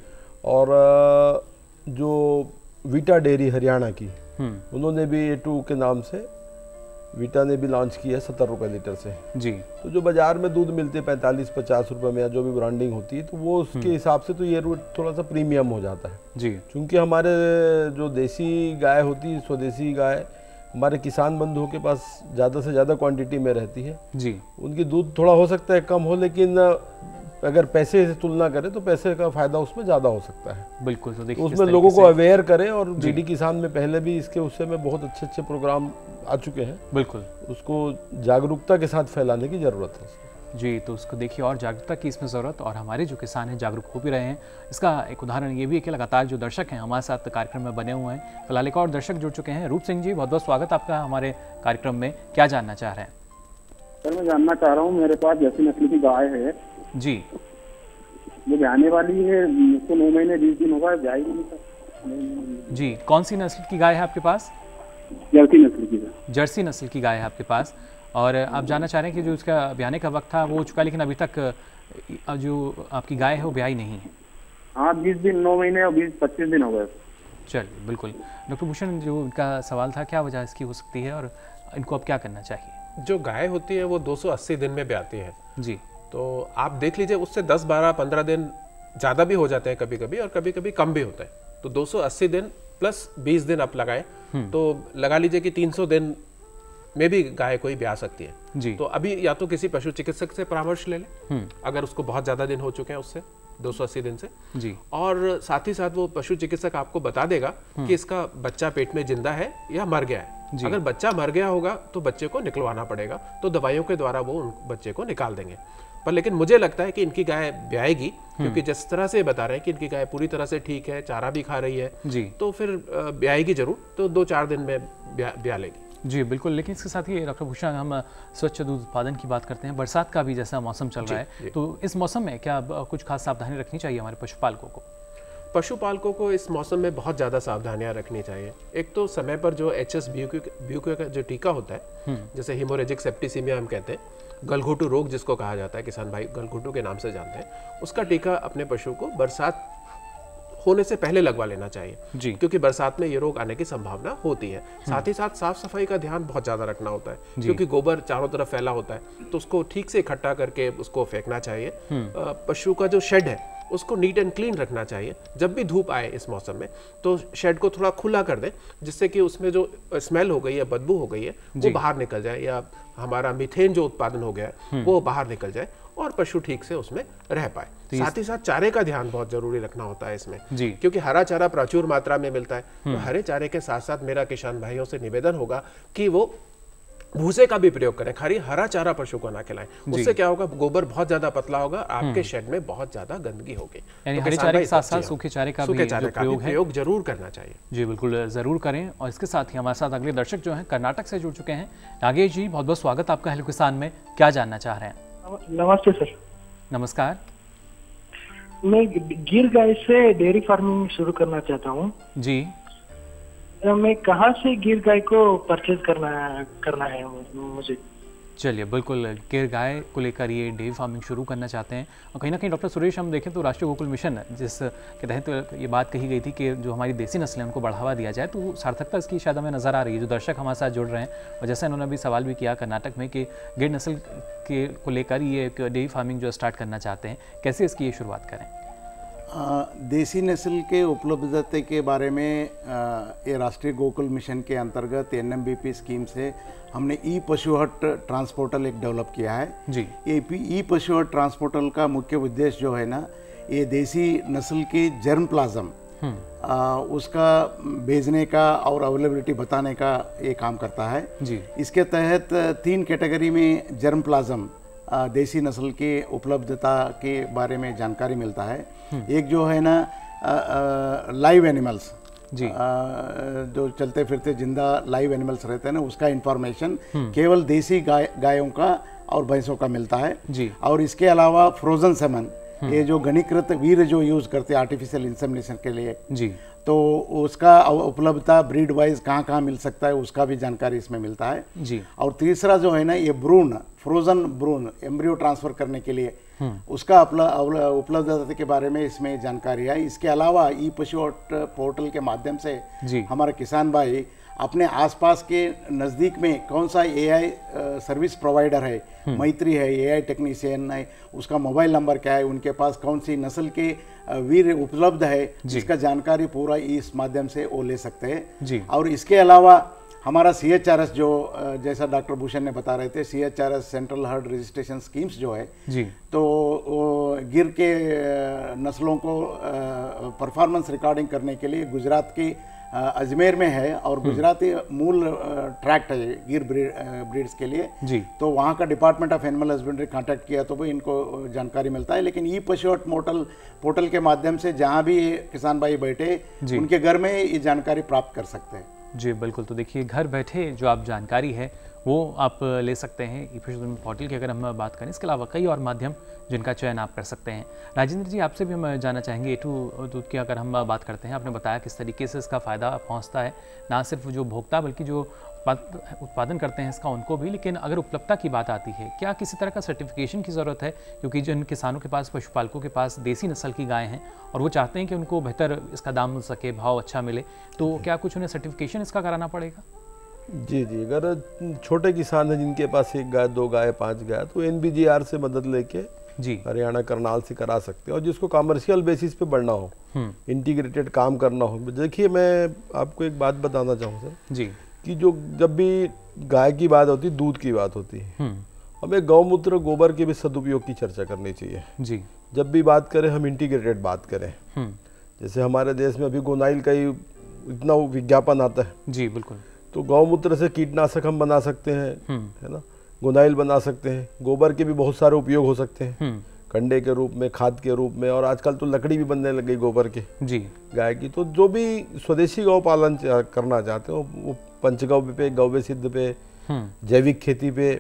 और जो वीटा डेयरी हरियाणा की, उन्होंने भी ए टू के नाम से वीटा ने भी लॉन्च किया है सत्तर रुपये लीटर से जी। तो जो बाजार में दूध मिलते हैं पैंतालीस पचास रुपये में या जो भी ब्रांडिंग होती है तो वो उसके हिसाब से तो ये थोड़ा सा प्रीमियम हो जाता है जी। क्योंकि हमारे जो देसी गाय होती है, स्वदेशी गाय, हमारे किसान बंधुओं के पास ज़्यादा से ज़्यादा क्वांटिटी में रहती है जी। उनकी दूध थोड़ा हो सकता है कम हो, लेकिन अगर पैसे से तुलना करें तो पैसे का फायदा उसमें ज़्यादा हो सकता है। बिल्कुल, तो देखिए उसमें लोगों को अवेयर करें, और डीडी किसान में पहले भी इसके उससे में बहुत अच्छे अच्छे प्रोग्राम आ चुके हैं। बिल्कुल, उसको जागरूकता के साथ फैलाने की ज़रूरत है जी। तो उसको देखिए और जागरूकता की इसमें ज़रूरत, और हमारे जो किसान हैं जागरूक हो भी रहे हैं। इसका एक उदाहरण ये भी है कि लगातार जो दर्शक हैं हमारे साथ कार्यक्रम में बने हुए हैं। फिलहाल एक और दर्शक जुड़ चुके हैं। रूप सिंह जी, बहुत बहुत स्वागत आपका हमारे कार्यक्रम में। क्या जानना चाह रहे हैं? सर मैं जानना चाह रहा हूँ, मेरे पास जर्सी नस्ल की गाय है जी, वो ब्याने वाली है, उसको नौ महीने बीस दिन होगा, जाएगी नहीं सर जी। कौन सी नस्ल की गाय है आपके पास? जर्सी नस्ल की गाय। जर्सी नस्ल की गाय है आपके पास, और आप जानना चाह रहे हैं कि जो उसका ब्याने का वक्त था वो हो चुका, लेकिन अभी तक जो आपकी गाय है वो ब्याई नहीं है। हाँ, बीस दिन, नौ महीने और बीस पच्चीस दिन हो गए। चलिए, बिल्कुल। डॉक्टर भूषण, जो उनका सवाल था, क्या वजह इसकी हो सकती है और इनको अब क्या करना चाहिए? जो गाय होती है वो दो सौ अस्सी दिन में ब्याती है जी। तो आप देख लीजिए, उससे दस बारह पंद्रह दिन ज़्यादा भी हो जाते हैं कभी कभी, और कभी कभी कम भी होता है। तो दो सौ अस्सी दिन प्लस बीस दिन आप लगाए तो लगा लीजिए कि तीन सौ दिन में भी गाय कोई ब्याह सकती है जी। तो अभी या तो किसी पशु चिकित्सक से परामर्श ले लें अगर उसको बहुत ज़्यादा दिन हो चुके हैं उससे दो सौ अस्सी दिन से जी। और साथ ही साथ वो पशु चिकित्सक आपको बता देगा कि इसका बच्चा पेट में जिंदा है या मर गया है। अगर बच्चा मर गया होगा तो बच्चे को निकलवाना पड़ेगा, तो दवाइयों के द्वारा वो उन बच्चे को निकाल देंगे। पर लेकिन मुझे लगता है कि इनकी गाय ब्याएगी, क्योंकि जिस तरह से बता रहे हैं कि इनकी गाय पूरी तरह से ठीक है, चारा भी खा रही है जी, तो फिर ब्याएगी जरूर, तो दो चार दिन में ब्या, ब्या लेगी जी। बिल्कुल, लेकिन इसके साथ ही डॉक्टर भूषण, हम स्वच्छ दूध उत्पादन की बात करते हैं। बरसात का भी जैसा मौसम चल रहा है, तो इस मौसम में क्या कुछ खास सावधानी रखनी चाहिए हमारे पशुपालकों को? पशुपालकों को इस मौसम में बहुत ज़्यादा सावधानियां रखनी चाहिए। एक तो समय पर जो एच एस ब्यूक्यू का जो टीका होता है, जैसे हिमोरेजिक सेप्टिसीमिया हम कहते हैं, गलघोटू रोग जिसको कहा जाता है, किसान भाई गलघोटू के नाम से जानते हैं, उसका टीका अपने पशु को बरसात होने से पहले लगवा लेना चाहिए जी। क्योंकि बरसात में ये रोग आने की संभावना होती है। साथ ही साथ साफ सफाई का ध्यान बहुत ज्यादा रखना होता है, क्योंकि गोबर चारों तरफ फैला होता है, तो उसको ठीक से इकट्ठा करके उसको फेंकना चाहिए। पशु का जो शेड है उसको नीट एंड क्लीन रखना चाहिए। जब भी धूप आए इस मौसम में तो शेड को थोड़ा खुला कर दें, जिससे कि उसमें जो स्मेल हो गई है, बदबू हो गई है, वो बाहर निकल जाए, या हमारा मीथेन जो उत्पादन हो गया है वो बाहर निकल जाए और पशु ठीक से उसमें रह पाए। साथ ही साथ चारे का ध्यान बहुत जरूरी रखना होता है इसमें जी। क्योंकि हरा चारा प्रचुर मात्रा में मिलता है, तो हरे चारे के साथ साथ मेरा किसान भाइयों से निवेदन होगा कि वो भूसे का भी प्रयोग करें, खाली हरा चारा पशु को ना खिलाएं। उससे क्या होगा, गोबर बहुत ज्यादा पतला होगा, आपके शेड में बहुत ज्यादा गंदगी होगी। यानी हरे चारे के साथ साथ सूखे चारे का भी जो प्रयोग है, प्रयोग जरूर करना चाहिए जी। बिल्कुल जरूर करें। और इसके साथ ही हमारे साथ अगले दर्शक जो हैं कर्नाटक से जुड़ चुके हैं। नागेश जी, बहुत बहुत स्वागत आपका हेलो किसान में। क्या जानना चाह रहे हैं? नमस्ते सर। नमस्कार। मैं गिर गाय से डेयरी फार्मिंग शुरू करना चाहता हूँ जी। मैं कहाँ से गिर गाय को परचेज करना करना है मुझे? चलिए, बिल्कुल, गिर गाय को लेकर ये डेयरी फार्मिंग शुरू करना चाहते हैं। और कहीं ना कहीं डॉक्टर सुरेश, हम देखें तो राष्ट्रीय गोकुल मिशन जिस के तहत तो ये बात कही गई थी कि जो हमारी देसी नस्लें उनको बढ़ावा दिया जाए, तो सार्थकता इसकी शायद हमें नज़र आ रही है। जो दर्शक हमारे साथ जुड़ रहे हैं, और जैसे इन्होंने अभी सवाल भी किया कर्नाटक में कि गिर नस्ल के को लेकर ये एक डेयरी फार्मिंग जो स्टार्ट करना चाहते हैं, कैसे इसकी ये शुरुआत करें? आ, देसी नस्ल के उपलब्धता के बारे में आ, ये राष्ट्रीय गोकुल मिशन के अंतर्गत N M B P scheme से हमने ई पशु हट ट्रांसपोर्टल एक डेवलप किया है जी। ये ई पशु हट ट्रांसपोर्टल का मुख्य उद्देश्य जो है ना, ये देसी नस्ल की जर्म प्लाज्म आ, उसका भेजने का और अवेलेबिलिटी बताने का ये काम करता है जी। इसके तहत तीन कैटेगरी में जर्म प्लाज्म देसी नस्ल की उपलब्धता के बारे में जानकारी मिलता है। एक जो है ना लाइव एनिमल्स जी, आ, जो चलते फिरते जिंदा लाइव एनिमल्स रहते हैं ना, उसका इंफॉर्मेशन केवल देसी गाय गायों का और भैंसों का मिलता है जी। और इसके अलावा फ्रोजन सेमन, ये जो घनीकृत वीर्य जो यूज करते हैं आर्टिफिशियल इंसेमिनेशन के लिए जी, तो उसका उपलब्धता ब्रीड वाइज कहाँ कहाँ मिल सकता है उसका भी जानकारी इसमें मिलता है जी। और तीसरा जो है ना, ये भ्रूण फ्रोजन भ्रूण एम्ब्रियो ट्रांसफर करने के लिए उसका उपलब्धता के बारे में इसमें जानकारी है। इसके अलावा ई पशु पोर्टल के माध्यम से हमारे किसान भाई अपने आसपास के नज़दीक में कौन सा एआई सर्विस प्रोवाइडर है, मैत्री है, एआई टेक्नीशियन है, उसका मोबाइल नंबर क्या है, उनके पास कौन सी नस्ल के वीर उपलब्ध है, जिसका जानकारी पूरा इस माध्यम से वो ले सकते हैं जी। और इसके अलावा हमारा सी एच आर एस जो जैसा डॉक्टर भूषण ने बता रहे थे, C H R S central herd registration schemes जो है जी, तो वो गिर के नस्लों को परफॉर्मेंस रिकॉर्डिंग करने के लिए गुजरात की अजमेर में है और गुजराती मूल ट्रैक्ट है गिर ब्रीड्स के लिए जी। तो वहाँ का department of animal husbandry contact किया तो भी इनको जानकारी मिलता है। लेकिन ई पशु पोर्टल पोर्टल के माध्यम से जहाँ भी किसान भाई बैठे उनके घर में ये जानकारी प्राप्त कर सकते हैं। जी बिल्कुल, तो देखिए घर बैठे जो आप जानकारी है वो आप ले सकते हैं ई पशु पोर्टल की। अगर हम बात करें, इसके अलावा कई और माध्यम जिनका चयन आप कर सकते हैं। राजेंद्र जी, आपसे भी हम जानना चाहेंगे ए टू दूध की अगर हम बात करते हैं, आपने बताया किस तरीके से इसका फ़ायदा पहुंचता है ना सिर्फ जो भोक्ता बल्कि जो उत्पादन करते हैं इसका उनको भी। लेकिन अगर उपलब्धता की बात आती है, क्या किसी तरह का सर्टिफिकेशन की ज़रूरत है? क्योंकि जिन किसानों के पास, पशुपालकों के पास देसी नस्ल की गायें हैं और वो चाहते हैं कि उनको बेहतर इसका दाम मिल सके, भाव अच्छा मिले, तो क्या कुछ उन्हें सर्टिफिकेशन इसका कराना पड़ेगा? जी जी, अगर छोटे किसान हैं जिनके पास एक गाय, दो गाय, पाँच गाय, तो एन बी जी आर से मदद लेके जी हरियाणा करनाल से करा सकते हैं। और जिसको कमर्शियल बेसिस पे बढ़ना हो, इंटीग्रेटेड काम करना हो, देखिए मैं आपको एक बात बताना चाहूँ सर जी, कि जो जब भी गाय की बात होती है, दूध की बात होती है, हमें गौमूत्र, गोबर के भी सदुपयोग की चर्चा करनी चाहिए जी। जब भी बात करें हम इंटीग्रेटेड बात करें, जैसे हमारे देश में अभी गोनाइल का ही इतना विज्ञापन आता है जी, बिल्कुल। तो गौमूत्र से कीटनाशक हम बना सकते हैं, है ना, गोनाइल बना सकते हैं, गोबर के भी बहुत सारे उपयोग हो सकते हैं, कंडे के रूप में, खाद के रूप में, और आजकल तो लकड़ी भी बनने लग गई गोबर के जी गाय की। तो जो भी स्वदेशी गौ पालन करना चाहते हो, वो पंचगव्य पे, गव्य सिद्ध पे, जैविक खेती पे,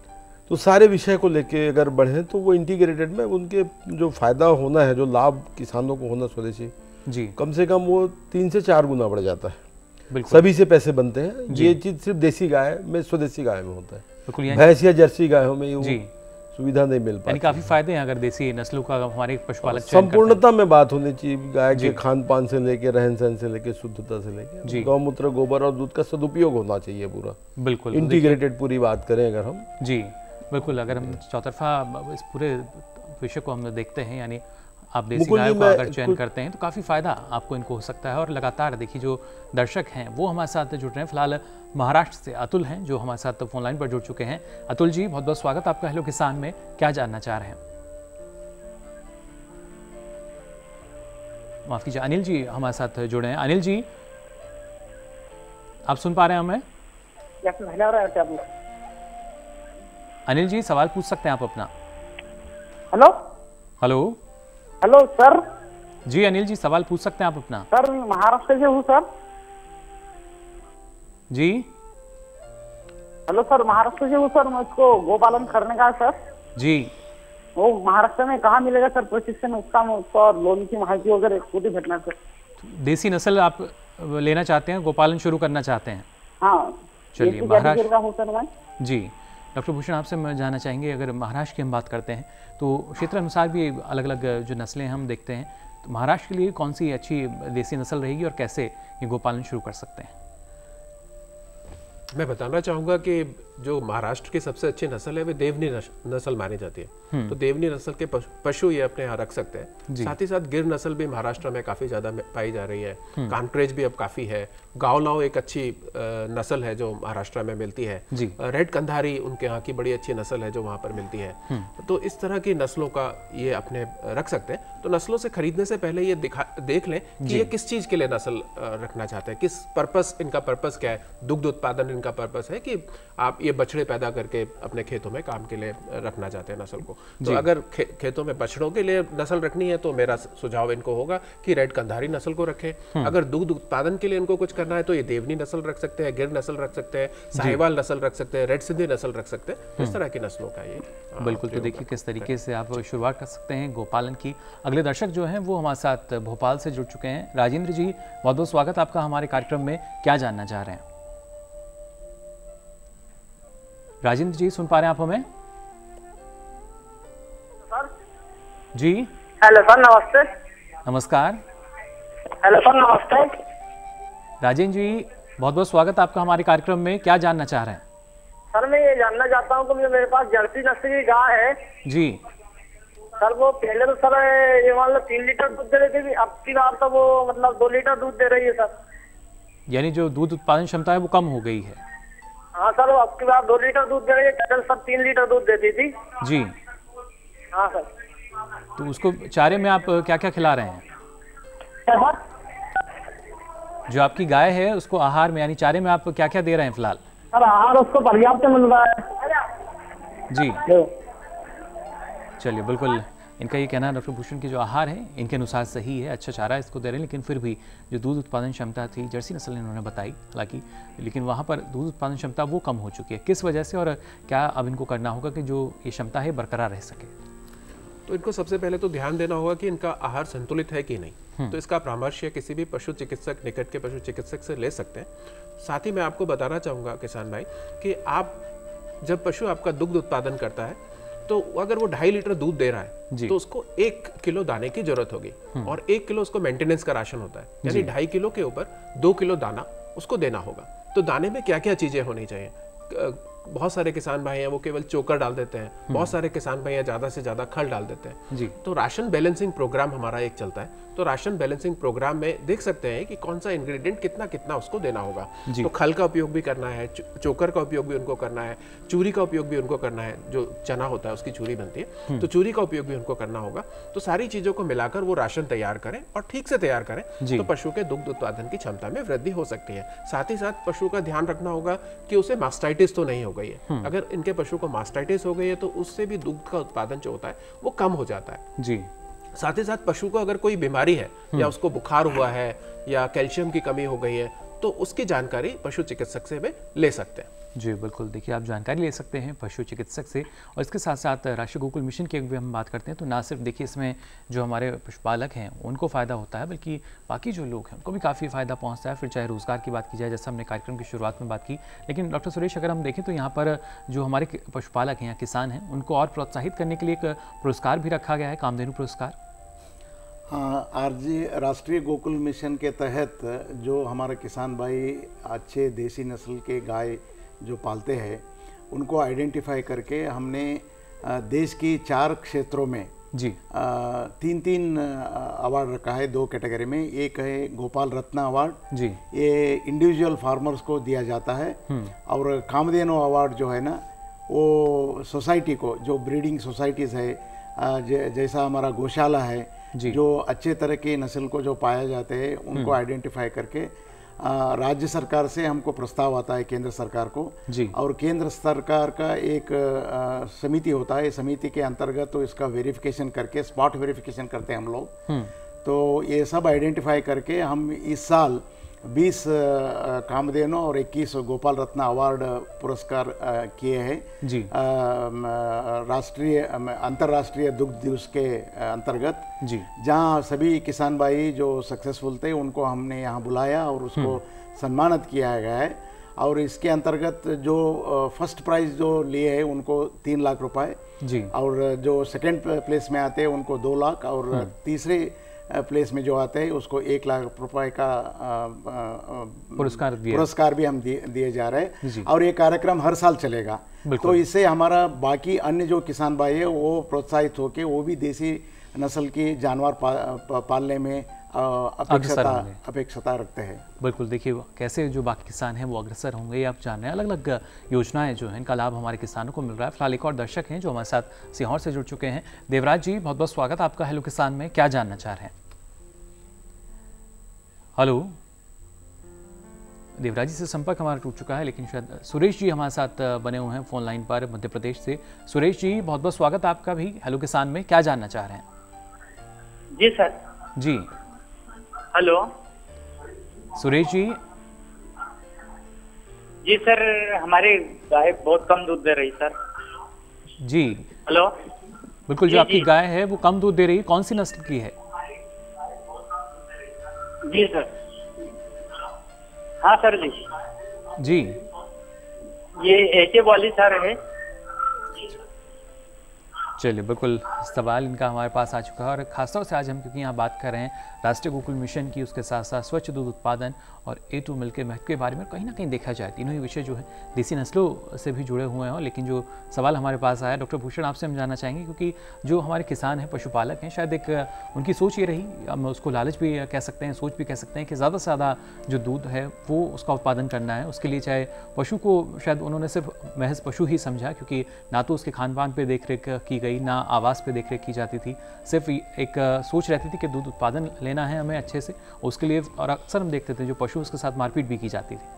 तो सारे विषय को लेके अगर बढ़े तो वो इंटीग्रेटेड में उनके जो फायदा होना है, जो लाभ किसानों को होना स्वदेशी जी, कम से कम वो तीन से चार गुना बढ़ जाता है। सभी से पैसे बनते हैं। ये चीज सिर्फ देसी गाय में, स्वदेशी गाय में होता है। भैंस या जर्सी गायों में ये सुविधा नहीं मिल पाती। काफी फायदे हैं अगर देसी नस्लों का हमारे पशुपालक संपूर्णता में बात होनी चाहिए, गाय के खान पान से लेके, रहन सहन से लेके, शुद्धता से लेके, गौमूत्र, गोबर और दूध का सदुपयोग होना चाहिए पूरा। बिल्कुल इंटीग्रेटेड पूरी बात करें अगर हम जी बिल्कुल, अगर हम चौतरफा इस पूरे विषय को हम देखते हैं, यानी आप देसी गायों का अगर चयन करते हैं तो काफ़ी फ़ायदा आपको इनको हो सकता है। और लगातार देखिए जो दर्शक हैं वो हमारे साथ जुड़ रहे हैं। फिलहाल महाराष्ट्र से अतुल हैं जो हमारे साथ फोन लाइन पर जुड़ चुके हैं। अतुल जी, बहुत बहुत स्वागत आपका हेलो किसान में। क्या जानना चाह रहे हैं? माफ कीजिए, अनिल जी हमारे साथ जुड़े हैं। अनिल जी, आप सुन पा रहे हैं हमें? अनिल जी, सवाल पूछ सकते हैं आप अपना। हेलो हेलो हेलो सर जी, अनिल जी सवाल पूछ सकते हैं आप अपना। सर महाराष्ट्र से हूँ सर जी। हेलो सर, महाराष्ट्र से हूँ सर, मुझको गोपालन करने का सर जी। वो महाराष्ट्र में कहाँ मिलेगा सर प्रशिक्षण उसका, और लोन की माहिती वगैरह कुछ भेजना सर। देसी नस्ल आप लेना चाहते हैं, गोपालन शुरू करना चाहते हैं? हाँ चलिए, महाराष्ट्र जी। डॉक्टर भूषण, आपसे मैं जानना चाहेंगे, अगर महाराष्ट्र की हम बात करते हैं तो क्षेत्र अनुसार भी अलग अलग जो नस्लें हम देखते हैं, तो महाराष्ट्र के लिए कौन सी अच्छी देसी नस्ल रहेगी और कैसे ये गोपालन शुरू कर सकते हैं? मैं बताना चाहूँगा कि जो महाराष्ट्र की सबसे अच्छी नस्ल है वो देवनी नस्ल मानी जाती है। तो देवनी नस्ल के पशु ये अपने यहाँ रख सकते हैं। साथ ही साथ गिर नस्ल भी महाराष्ट्र में काफी ज्यादा पाई जा रही है। कानक्रेज भी अब काफी है। गावलाव एक अच्छी नस्ल है जो महाराष्ट्र में मिलती है। रेड कंधारी उनके यहाँ की बड़ी अच्छी नस्ल है जो वहाँ पर मिलती है। तो इस तरह की नस्लों का ये अपने रख सकते हैं। तो नस्लों से खरीदने से पहले ये दिखा देख लें कि ये किस चीज के लिए नस्ल रखना चाहते हैं, किस पर्पस, इनका पर्पस क्या है। दुग्ध उत्पादन इनका पर्पस है कि आप ये बछड़े पैदा करके अपने खेतों में काम के लिए रखना चाहते हैं नस्ल को। तो अगर खे, खेतों में बछड़ों के लिए नस्ल रखनी है तो मेरा सुझाव इनको होगा कि रेड कंधारी नस्ल को रखें। अगर दुग्ध उत्पादन के लिए इनको कुछ करना है तो ये देवनी नस्ल रख सकते हैं, गिर नस्ल रख सकते हैं, साहिवाल नस्ल रख सकते हैं, रेड सिंधी नस्ल रख सकते हैं। इस तरह की नस्लों का ये बिल्कुल। तो देखिए किस तरीके से आप शुरुआत कर सकते हैं गोपालन की। अगले दर्शक जो हैं वो हमारे साथ भोपाल से जुड़ चुके हैं। राजेंद्र जी, बहुत बहुत स्वागत आपका हमारे कार्यक्रम में। क्या जानना चाह रहे हैं? राजेंद्र जी, सुन पा रहे हैं आप हमें? सर जी। हेलो सर, नमस्ते। नमस्कार। हेलो सर, नमस्ते। राजेंद्र जी, बहुत बहुत स्वागत आपका हमारे कार्यक्रम में। क्या जानना चाह रहे हैं? सर मैं ये जानना चाहता हूँ कि मेरे पास जर्सी नस्ल की गाय है जी। सर वो पहले तो सर ये मान लो तीन लीटर दूध दे रही थी, अब की बार तो वो मतलब दो लीटर दूध दे रही है सर। यानी जो दूध उत्पादन क्षमता है वो कम हो गई है। हाँ सर, वो आपकी बार दो लीटर दूध दे रही है, कल सब तीन लीटर दूध देती थी। जी हाँ सर। तो उसको चारे में आप क्या क्या खिला रहे हैं? जो आपकी गाय है उसको आहार में यानी चारे में आप क्या क्या दे रहे हैं फिलहाल? सर आहार उसको पर्याप्त मिल रहा है। जी चलिए, बिल्कुल इनका ये कहना है डॉक्टर भूषण की जो आहार है इनके अनुसार सही है, अच्छा चारा इसको दे रहे हैं, लेकिन फिर भी जो दूध उत्पादन क्षमता थी जर्सी नस्ल ने उन्होंने बताई हालांकि, लेकिन वहाँ पर दूध उत्पादन क्षमता वो कम हो चुकी है। किस वजह से और क्या अब इनको करना होगा कि जो ये क्षमता है बरकरार रह सके? तो इनको सबसे पहले तो ध्यान देना होगा कि इनका आहार संतुलित है कि नहीं। तो इसका परामर्श किसी भी पशु चिकित्सक, निकट के पशु चिकित्सक से ले सकते हैं। साथ ही मैं आपको बताना चाहूँगा किसान भाई कि आप जब पशु आपका दुग्ध उत्पादन करता है तो अगर वो ढाई लीटर दूध दे रहा है तो उसको एक किलो दाने की जरूरत होगी और एक किलो उसको मेंटेनेंस का राशन होता है, यानी ढाई किलो के ऊपर दो किलो दाना उसको देना होगा। तो दाने में क्या क्या चीजें होनी चाहिए? बहुत सारे किसान भाई हैं वो केवल चोकर डाल देते हैं, बहुत सारे किसान भाई हैं ज्यादा से ज्यादा खल डाल देते हैं। जी। तो राशन बैलेंसिंग प्रोग्राम हमारा एक चलता है, तो राशन बैलेंसिंग प्रोग्राम में देख सकते हैं कि कौन सा इंग्रेडिएंट कितना कितना उसको देना होगा। तो खल का उपयोग भी करना है, चोकर का उपयोग भी उनको करना है, चूरी का उपयोग भी उनको करना है, जो चना होता है उसकी चूरी बनती है तो चूरी का उपयोग भी उनको करना होगा। तो सारी चीजों को मिलाकर वो राशन तैयार करें और ठीक से तैयार करें तो पशु के दुग्ध उत्पादन की क्षमता में वृद्धि हो सकती है। साथ ही साथ पशु का ध्यान रखना होगा कि उसे मास्टाइटिस तो नहीं हो गई है। अगर इनके पशु को मास्टाइटिस हो गई है तो उससे भी दूध का उत्पादन जो होता है वो कम हो जाता है। जी। साथ ही साथ पशु को अगर कोई बीमारी है या उसको बुखार हुआ है या कैल्शियम की कमी हो गई है तो उसकी जानकारी पशु चिकित्सक से भी ले सकते हैं। जी बिल्कुल, देखिए आप जानकारी ले सकते हैं पशु चिकित्सक से। और इसके साथ साथ राष्ट्रीय गोकुल मिशन की भी हम बात करते हैं तो ना सिर्फ देखिए इसमें जो हमारे पशुपालक हैं उनको फ़ायदा होता है बल्कि बाकी जो लोग हैं उनको भी काफ़ी फ़ायदा पहुंचता है। फिर चाहे रोज़गार की बात की जाए, जैसा हमने कार्यक्रम की शुरुआत में बात की, लेकिन डॉक्टर सुरेश अगर हम देखें तो यहाँ पर जो हमारे पशुपालक हैं या किसान हैं उनको और प्रोत्साहित करने के लिए एक पुरस्कार भी रखा गया है, कामधेनु पुरस्कार। हाँ, आरजी राष्ट्रीय गोकुल मिशन के तहत जो हमारे किसान भाई अच्छे देसी नस्ल के गाय जो पालते हैं उनको आइडेंटिफाई करके हमने देश की चार क्षेत्रों में जी तीन तीन अवार्ड रखा है, दो कैटेगरी में। एक है गोपाल रत्न अवार्ड जी, ये इंडिविजुअल फार्मर्स को दिया जाता है, और कामधेनु अवार्ड जो है ना वो सोसाइटी को, जो ब्रीडिंग सोसाइटीज़ है जैसा हमारा गौशाला है जो अच्छे तरह की नस्ल को जो पाया जाते हैं उनको आइडेंटिफाई करके आ, राज्य सरकार से हमको प्रस्ताव आता है केंद्र सरकार को जी, और केंद्र सरकार का एक आ, समिति होता है, समिति के अंतर्गत तो इसका वेरिफिकेशन करके स्पॉट वेरिफिकेशन करते हैं हम लोग। तो ये सब आइडेंटिफाई करके हम इस साल बीस कामधेनु और इक्कीस गोपाल रत्न अवार्ड पुरस्कार किए हैं जी, राष्ट्रीय अंतर्राष्ट्रीय दुग्ध दिवस के अंतर्गत जी, जहां सभी किसान भाई जो सक्सेसफुल थे उनको हमने यहां बुलाया और उसको सम्मानित किया गया है। और इसके अंतर्गत जो फर्स्ट प्राइज जो लिए हैं उनको तीन लाख रुपए जी, और जो सेकेंड प्लेस में आते हैं उनको दो लाख और तीसरे प्लेस में जो आते हैं उसको एक लाख रुपए का पुरस्कार पुरस्कार भी हम दिए दिए जा रहे हैं। और ये कार्यक्रम हर साल चलेगा, तो इससे हमारा बाकी अन्य जो किसान भाई है वो प्रोत्साहित होकर वो भी देसी नस्ल की जानवर पा, पा, पालने में अपेक्षता अपेक्षता रखते हैं। बिल्कुल, देखिए कैसे जो बाकी किसान हैं वो अग्रसर होंगे, आप जान रहे हैं। अलग अलग योजनाएं जो हैं इनका लाभ हमारे किसानों को मिल रहा है। फिलहाल एक और दर्शक हैं जो हमारे साथ सीहोर से जुड़ चुके हैं। देवराज जी, बहुत बहुत स्वागत आपका हेलो किसान में, क्या जानना चाह रहे हैं? हेलो देवराज जी से संपर्क हमारा टूट चुका है, लेकिन शायद सुरेश जी हमारे साथ बने हुए हैं फोन लाइन पर मध्य प्रदेश से। सुरेश जी, बहुत बहुत स्वागत आपका भी हेलो किसान में, क्या जानना चाह रहे हैं? जी सर। जी हेलो सुरेश जी। जी सर, हमारी गाय बहुत कम दूध दे रही सर। जी हेलो। बिल्कुल, जो आपकी गाय है वो कम दूध दे रही है, कौन सी नस्ल की है? जी सर। हाँ सर जी। जी ये एके वाली सर है। चलिए, बिल्कुल सवाल इनका हमारे पास आ चुका है। और खासतौर से आज हम क्योंकि यहाँ बात कर रहे हैं राष्ट्रीय गोकुल मिशन की, उसके साथ साथ स्वच्छ दूध उत्पादन और ए टू मिल्क के महत्व के बारे में कहीं ना कहीं देखा जाए तीनों ही विषय जो है देसी नस्लों से भी जुड़े हुए हैं। लेकिन जो सवाल हमारे पास आया डॉक्टर भूषण, आपसे हम जानना चाहेंगे, क्योंकि जो हमारे किसान हैं, पशुपालक हैं, शायद एक उनकी सोच ये रही, हम उसको लालच भी कह सकते हैं, सोच भी कह सकते हैं कि ज़्यादा से ज़्यादा जो दूध है वो उसका उत्पादन करना है। उसके लिए चाहे पशु को शायद उन्होंने सिर्फ महज पशु ही समझा, क्योंकि ना तो उसके खान पान पर देख रेख की गई, ना आवास पर देख रेख की जाती थी, सिर्फ एक सोच रहती थी कि दूध उत्पादन लेना है हमें अच्छे से, उसके लिए। और अक्सर हम देखते थे जो पशु उसके साथ मारपीट भी की जाती थी।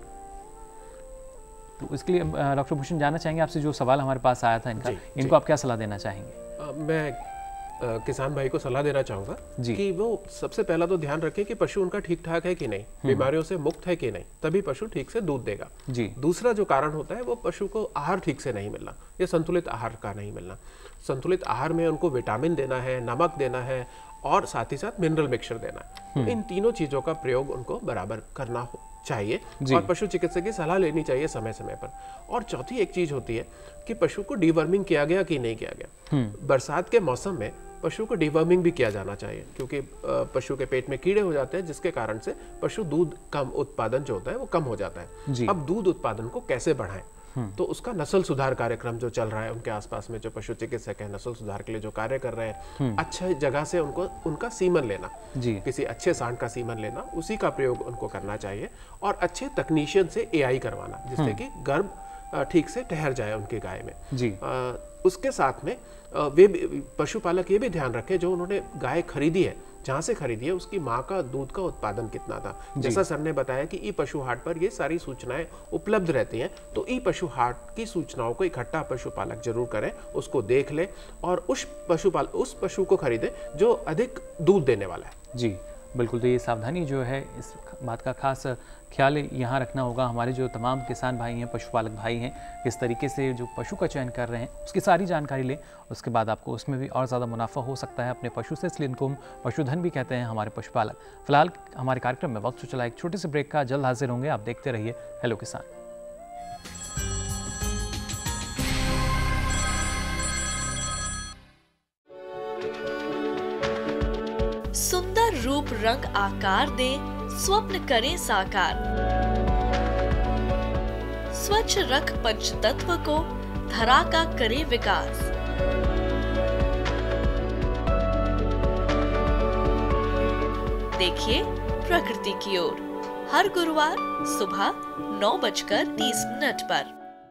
तो इसके लिए डॉक्टर भूषण जानना चाहेंगे आपसे, जो सवाल हमारे पास आया था इनका, इनको आप क्या सलाह देना चाहेंगे? आ, मैं आ, किसान भाई को सलाह देना चाहूँगा कि वो सबसे पहला तो ध्यान रखें कि पशु उनका ठीक ठाक है कि नहीं, बीमारियों से मुक्त है कि नहीं, तभी पशु ठीक से दूध देगा। जी। दूसरा जो कारण होता है वो पशु को आहार ठीक से नहीं मिलना, या संतुलित आहार का नहीं मिलना। संतुलित आहार में उनको विटामिन देना है, नमक देना है और साथ ही साथ मिनरल मिक्सचर देना है। तो इन तीनों चीजों का प्रयोग उनको बराबर करना हो चाहिए और पशु चिकित्सक की सलाह लेनी चाहिए समय समय पर। और चौथी एक चीज होती है कि पशु को डीवर्मिंग किया गया कि नहीं किया गया। बरसात के मौसम में पशु को डीवर्मिंग भी किया जाना चाहिए, क्योंकि पशु के पेट में कीड़े हो जाते हैं, जिसके कारण से पशु दूध कम उत्पादन जो होता है वो कम हो जाता है। अब दूध उत्पादन को कैसे बढ़ाएं, तो उसका नस्ल सुधार कार्यक्रम जो चल रहा है, उनके आसपास में जो पशु चिकित्सक हैं नस्ल सुधार के लिए जो कार्य कर रहे हैं, अच्छे जगह से उनको उनका सीमन लेना, किसी अच्छे सांड का सीमन लेना, उसी का प्रयोग उनको करना चाहिए। और अच्छे तकनीशियन से एआई करवाना, जिससे कि गर्भ ठीक से ठहर जाए उनकी गाय में। जी। आ, उसके साथ में वे पशुपालक ये भी ध्यान रखें, जो उन्होंने गाय खरीदी है, जहाँ से खरीदी है, उसकी माँ का दूध का उत्पादन कितना था। जैसा सर ने बताया कि ई पशु हाट पर ये सारी सूचनाएं उपलब्ध रहती हैं, तो ई पशु हाट की सूचनाओं को इकट्ठा पशुपालक जरूर करें, उसको देख ले और उस पशुपाल उस पशु को खरीदे जो अधिक दूध देने वाला है। जी बिल्कुल, तो ये सावधानी जो है, इस बात का खास ख्याल यहाँ रखना होगा। हमारे जो तमाम किसान भाई हैं, पशुपालक भाई हैं, किस तरीके से जो पशु का चयन कर रहे हैं, उसकी सारी जानकारी लें। उसके बाद आपको उसमें भी और ज़्यादा मुनाफा हो सकता है अपने पशु से, इसलिए इनको हम पशुधन भी कहते हैं हमारे पशुपालक। फिलहाल हमारे कार्यक्रम में वक्त चला एक छोटे से ब्रेक का, जल्द हाजिर होंगे। आप देखते रहिए हेलो किसान। सुंदर रूप रंग आकार दें, स्वप्न करें साकार। स्वच्छ रख पंच तत्व को, धरा का करे विकास। देखिए प्रकृति की ओर, हर गुरुवार सुबह नौ बजकर तीस मिनट पर।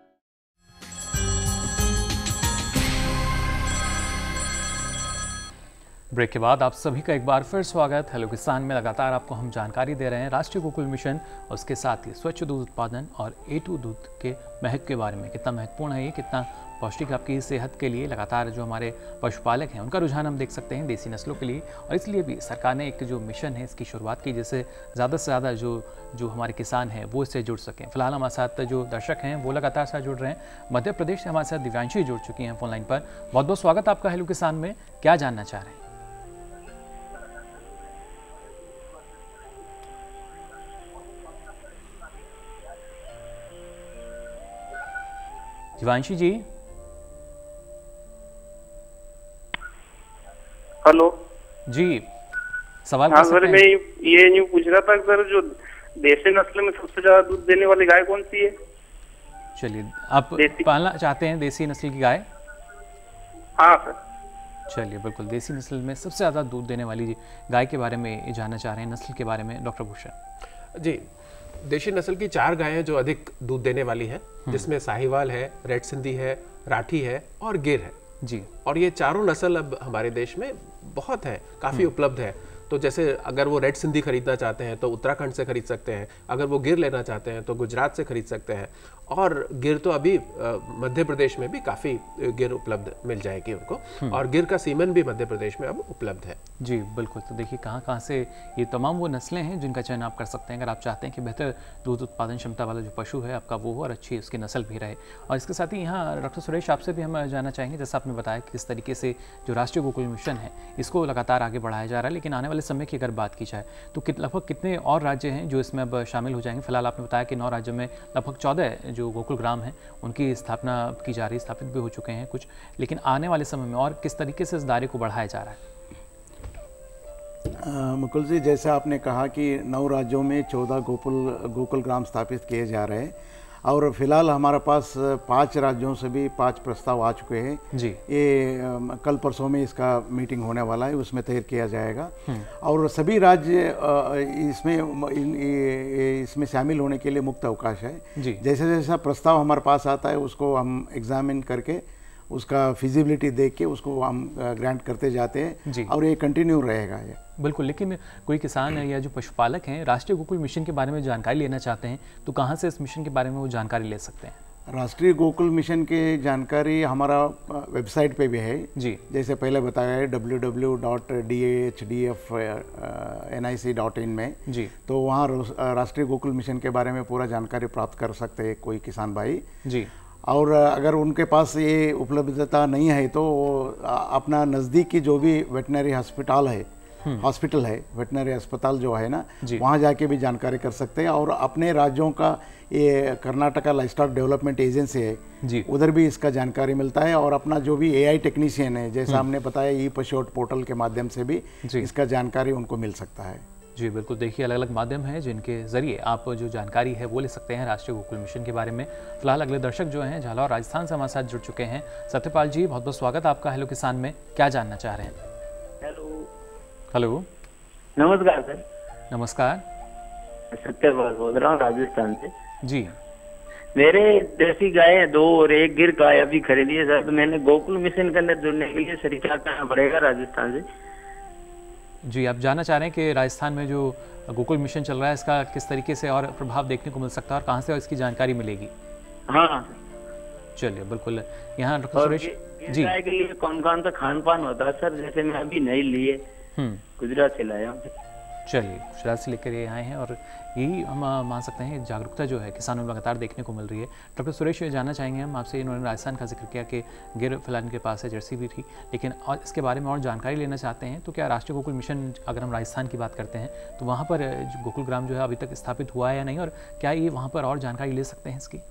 ब्रेक के बाद आप सभी का एक बार फिर स्वागत। हेलो किसान में लगातार आपको हम जानकारी दे रहे हैं राष्ट्रीय गोकुल मिशन और उसके साथ ही स्वच्छ दूध उत्पादन और ए टू दूध के महत्व के बारे में, कितना महत्वपूर्ण है ये, कितना पौष्टिक आपकी सेहत के लिए। लगातार जो हमारे पशुपालक हैं उनका रुझान हम देख सकते हैं देसी नस्लों के लिए, और इसलिए भी सरकार ने एक जो मिशन है इसकी शुरुआत की, जिससे ज़्यादा से ज़्यादा जो जो हमारे किसान हैं वो इससे जुड़ सकें। फिलहाल हमारे साथ जो दर्शक हैं वो लगातार साथ जुड़ रहे हैं। मध्य प्रदेश से हमारे साथ दिव्यांशी जुड़ चुकी हैं फोन लाइन पर। बहुत बहुत स्वागत आपका हेलो किसान में। क्या जानना चाह रहे हैं? दिव्यांशी जी। हेलो जी, सवाल हाँ सर, मैं ये न्यू पूछ रहा था सर, जो देसी नस्ल में सबसे ज्यादा दूध देने वाली गाय कौन सी है? चलिए, आप पालना चाहते हैं देसी नस्ल की गाय? हाँ सर। चलिए बिल्कुल, देसी नस्ल में सबसे ज़्यादा दूध देने वाली गाय के बारे में जानना चाह रहे हैं, नस्ल के बारे में डॉक्टर भूषण जी। देशी नस्ल की चार गायें जो अधिक दूध देने वाली है, जिसमें साहिवाल है, रेड सिंधी है, राठी है और गिर है जी। और ये चारों नस्ल अब हमारे देश में बहुत है, काफ़ी उपलब्ध है। तो जैसे अगर वो रेड सिंधी खरीदना चाहते हैं तो उत्तराखंड से खरीद सकते हैं, अगर वो गिर लेना चाहते हैं तो गुजरात से खरीद सकते हैं, और गिर तो अभी मध्य प्रदेश में भी काफ़ी गिर उपलब्ध मिल जाएगी उनको, और गिर का सीमन भी मध्य प्रदेश में अब उपलब्ध है। जी बिल्कुल, तो देखिए कहाँ कहाँ से ये तमाम वो नस्लें हैं जिनका चयन आप कर सकते हैं अगर आप चाहते हैं कि बेहतर दूध उत्पादन क्षमता वाला जो पशु है आपका वो हो और अच्छी उसकी नस्ल भी रहे। और इसके साथ ही यहाँ डॉक्टर सुरेश आपसे भी हम जानना चाहेंगे, जैसा आपने बताया कि किस तरीके से जो राष्ट्रीय गोकुल मिशन है इसको लगातार आगे बढ़ाया जा रहा है, लेकिन आने वाले समय की अगर बात की जाए तो लगभग कितने और राज्य हैं जो इसमें अब शामिल हो जाएंगे? फिलहाल आपने बताया कि नौ राज्यों में लगभग चौदह जो गोकुल ग्राम हैं उनकी स्थापना की जा रही है, स्थापित भी हो चुके हैं कुछ, लेकिन आने वाले समय में और किस तरीके से इस दायरे को बढ़ाया जा रहा है? मुकुल जी, जैसे आपने कहा कि नौ राज्यों में चौदह गोकुल गोकुल ग्राम स्थापित किए जा रहे हैं और फिलहाल हमारे पास पांच राज्यों से भी पांच प्रस्ताव आ चुके हैं जी। ये कल परसों में इसका मीटिंग होने वाला है, उसमें तय किया जाएगा और सभी राज्य इसमें इसमें शामिल होने के लिए मुक्त अवकाश है। जैसे जैसा प्रस्ताव हमारे पास आता है उसको हम एग्जामिन करके उसका फिजिबिलिटी देख के उसको हम ग्रांट करते जाते हैं और ये कंटिन्यू रहेगा ये। बिल्कुल, लेकिन कोई किसान या जो पशुपालक हैं राष्ट्रीय गोकुल मिशन के बारे में जानकारी लेना चाहते हैं तो कहाँ से इस मिशन के बारे में वो जानकारी ले सकते हैं? राष्ट्रीय गोकुल मिशन की जानकारी हमारा वेबसाइट पे भी है जी। जैसे पहले बताया है W W W dot D H D F N I C dot in में जी। तो वहाँ राष्ट्रीय गोकुल मिशन के बारे में पूरा जानकारी प्राप्त कर सकते हैं कोई किसान भाई जी। और अगर उनके पास ये उपलब्धता नहीं है तो अपना नज़दीक की जो भी वेटनरी हॉस्पिटल है हॉस्पिटल है वेटनरी अस्पताल जो है ना वहाँ जाके भी जानकारी कर सकते हैं और अपने राज्यों का ये कर्नाटका लाइवस्टॉक डेवलपमेंट एजेंसी है उधर भी इसका जानकारी मिलता है और अपना जो भी एआई टेक्नीशियन है जैसा हमने बताया ई पशुओट पोर्टल के माध्यम से भी इसका जानकारी उनको मिल सकता है। जी बिल्कुल, देखिए अलग अलग माध्यम हैं जिनके जरिए आप जो जानकारी है वो ले सकते हैं राष्ट्रीय गोकुल मिशन के बारे में। फिलहाल अगले दर्शक जो हैं झालावाड़ राजस्थान से हमारे साथ जुड़ चुके हैं। सत्यपाल जी, बहुत बहुत स्वागत आपका हेलो किसान में, क्या जानना चाह रहे हैं? हेलो हेलो नमस्कार सर। नमस्कार, सत्यपाल बोल रहा हूँ राजस्थान से जी। मेरे देसी गाय हैं दो और एक गिर गाय अभी खरीदी है सर, तो मैंने गोकुल मिशन के अंदर जुड़ने के लिए सर क्या करना पड़ेगा राजस्थान से? जी, आप जानना चाह रहे हैं कि राजस्थान में जो गोकुल मिशन चल रहा है इसका किस तरीके से और प्रभाव देखने को मिल सकता है और कहाँ से इसकी जानकारी मिलेगी? हाँ चलिए बिल्कुल, यहाँ डॉक्टर सुरेश जी। गाय के लिए कौन कौन सा खान पान होता है सर? जैसे मैं अभी नहीं लिए गुजरात से लाया हूँ। चलिए, गुजरात से लेकर ये आए हैं और यही हम मान सकते हैं जागरूकता जो है किसानों में लगातार देखने को मिल रही है। डॉक्टर सुरेश, जानना चाहेंगे हम आपसे, इन्होंने राजस्थान का जिक्र किया कि गिर फिलहाल इनके पास है, जर्सी भी थी, लेकिन और इसके बारे में और जानकारी लेना चाहते हैं तो क्या राष्ट्रीय गोकुल मिशन अगर हम राजस्थान की बात करते हैं तो वहाँ पर गोकुल ग्राम जो है अभी तक स्थापित हुआ है या नहीं, और क्या ये वहाँ पर और जानकारी ले सकते हैं इसकी?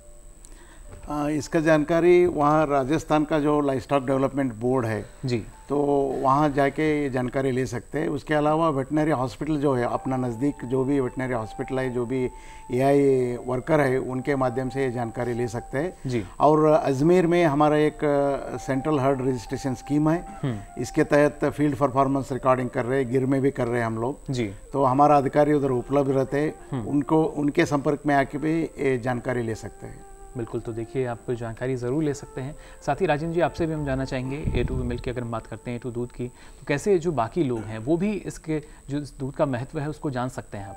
आ, इसका जानकारी वहाँ राजस्थान का जो लाइवस्टॉक डेवलपमेंट बोर्ड है जी, तो वहाँ जाके ये जानकारी ले सकते हैं। उसके अलावा वेटनरी हॉस्पिटल जो है अपना नज़दीक जो भी वेटनरी हॉस्पिटल है, जो भी एआई वर्कर है, उनके माध्यम से ये जानकारी ले सकते हैं जी। और अजमेर में हमारा एक सेंट्रल हर्ड रजिस्ट्रेशन स्कीम है, इसके तहत फील्ड परफॉर्मेंस रिकॉर्डिंग कर रहे हैं, गिर में भी कर रहे हैं हम लोग जी। तो हमारा अधिकारी उधर उपलब्ध रहते हैं, उनको उनके संपर्क में आके भी ये जानकारी ले सकते हैं। बिल्कुल, तो देखिए आप जानकारी ज़रूर ले सकते हैं। साथ ही राजेंद्र जी, आपसे भी हम जानना चाहेंगे ए टू मिल्क की अगर हम बात करते हैं, ए टू दूध की, तो कैसे जो बाकी लोग हैं वो भी इसके जो इस दूध का महत्व है उसको जान सकते हैं?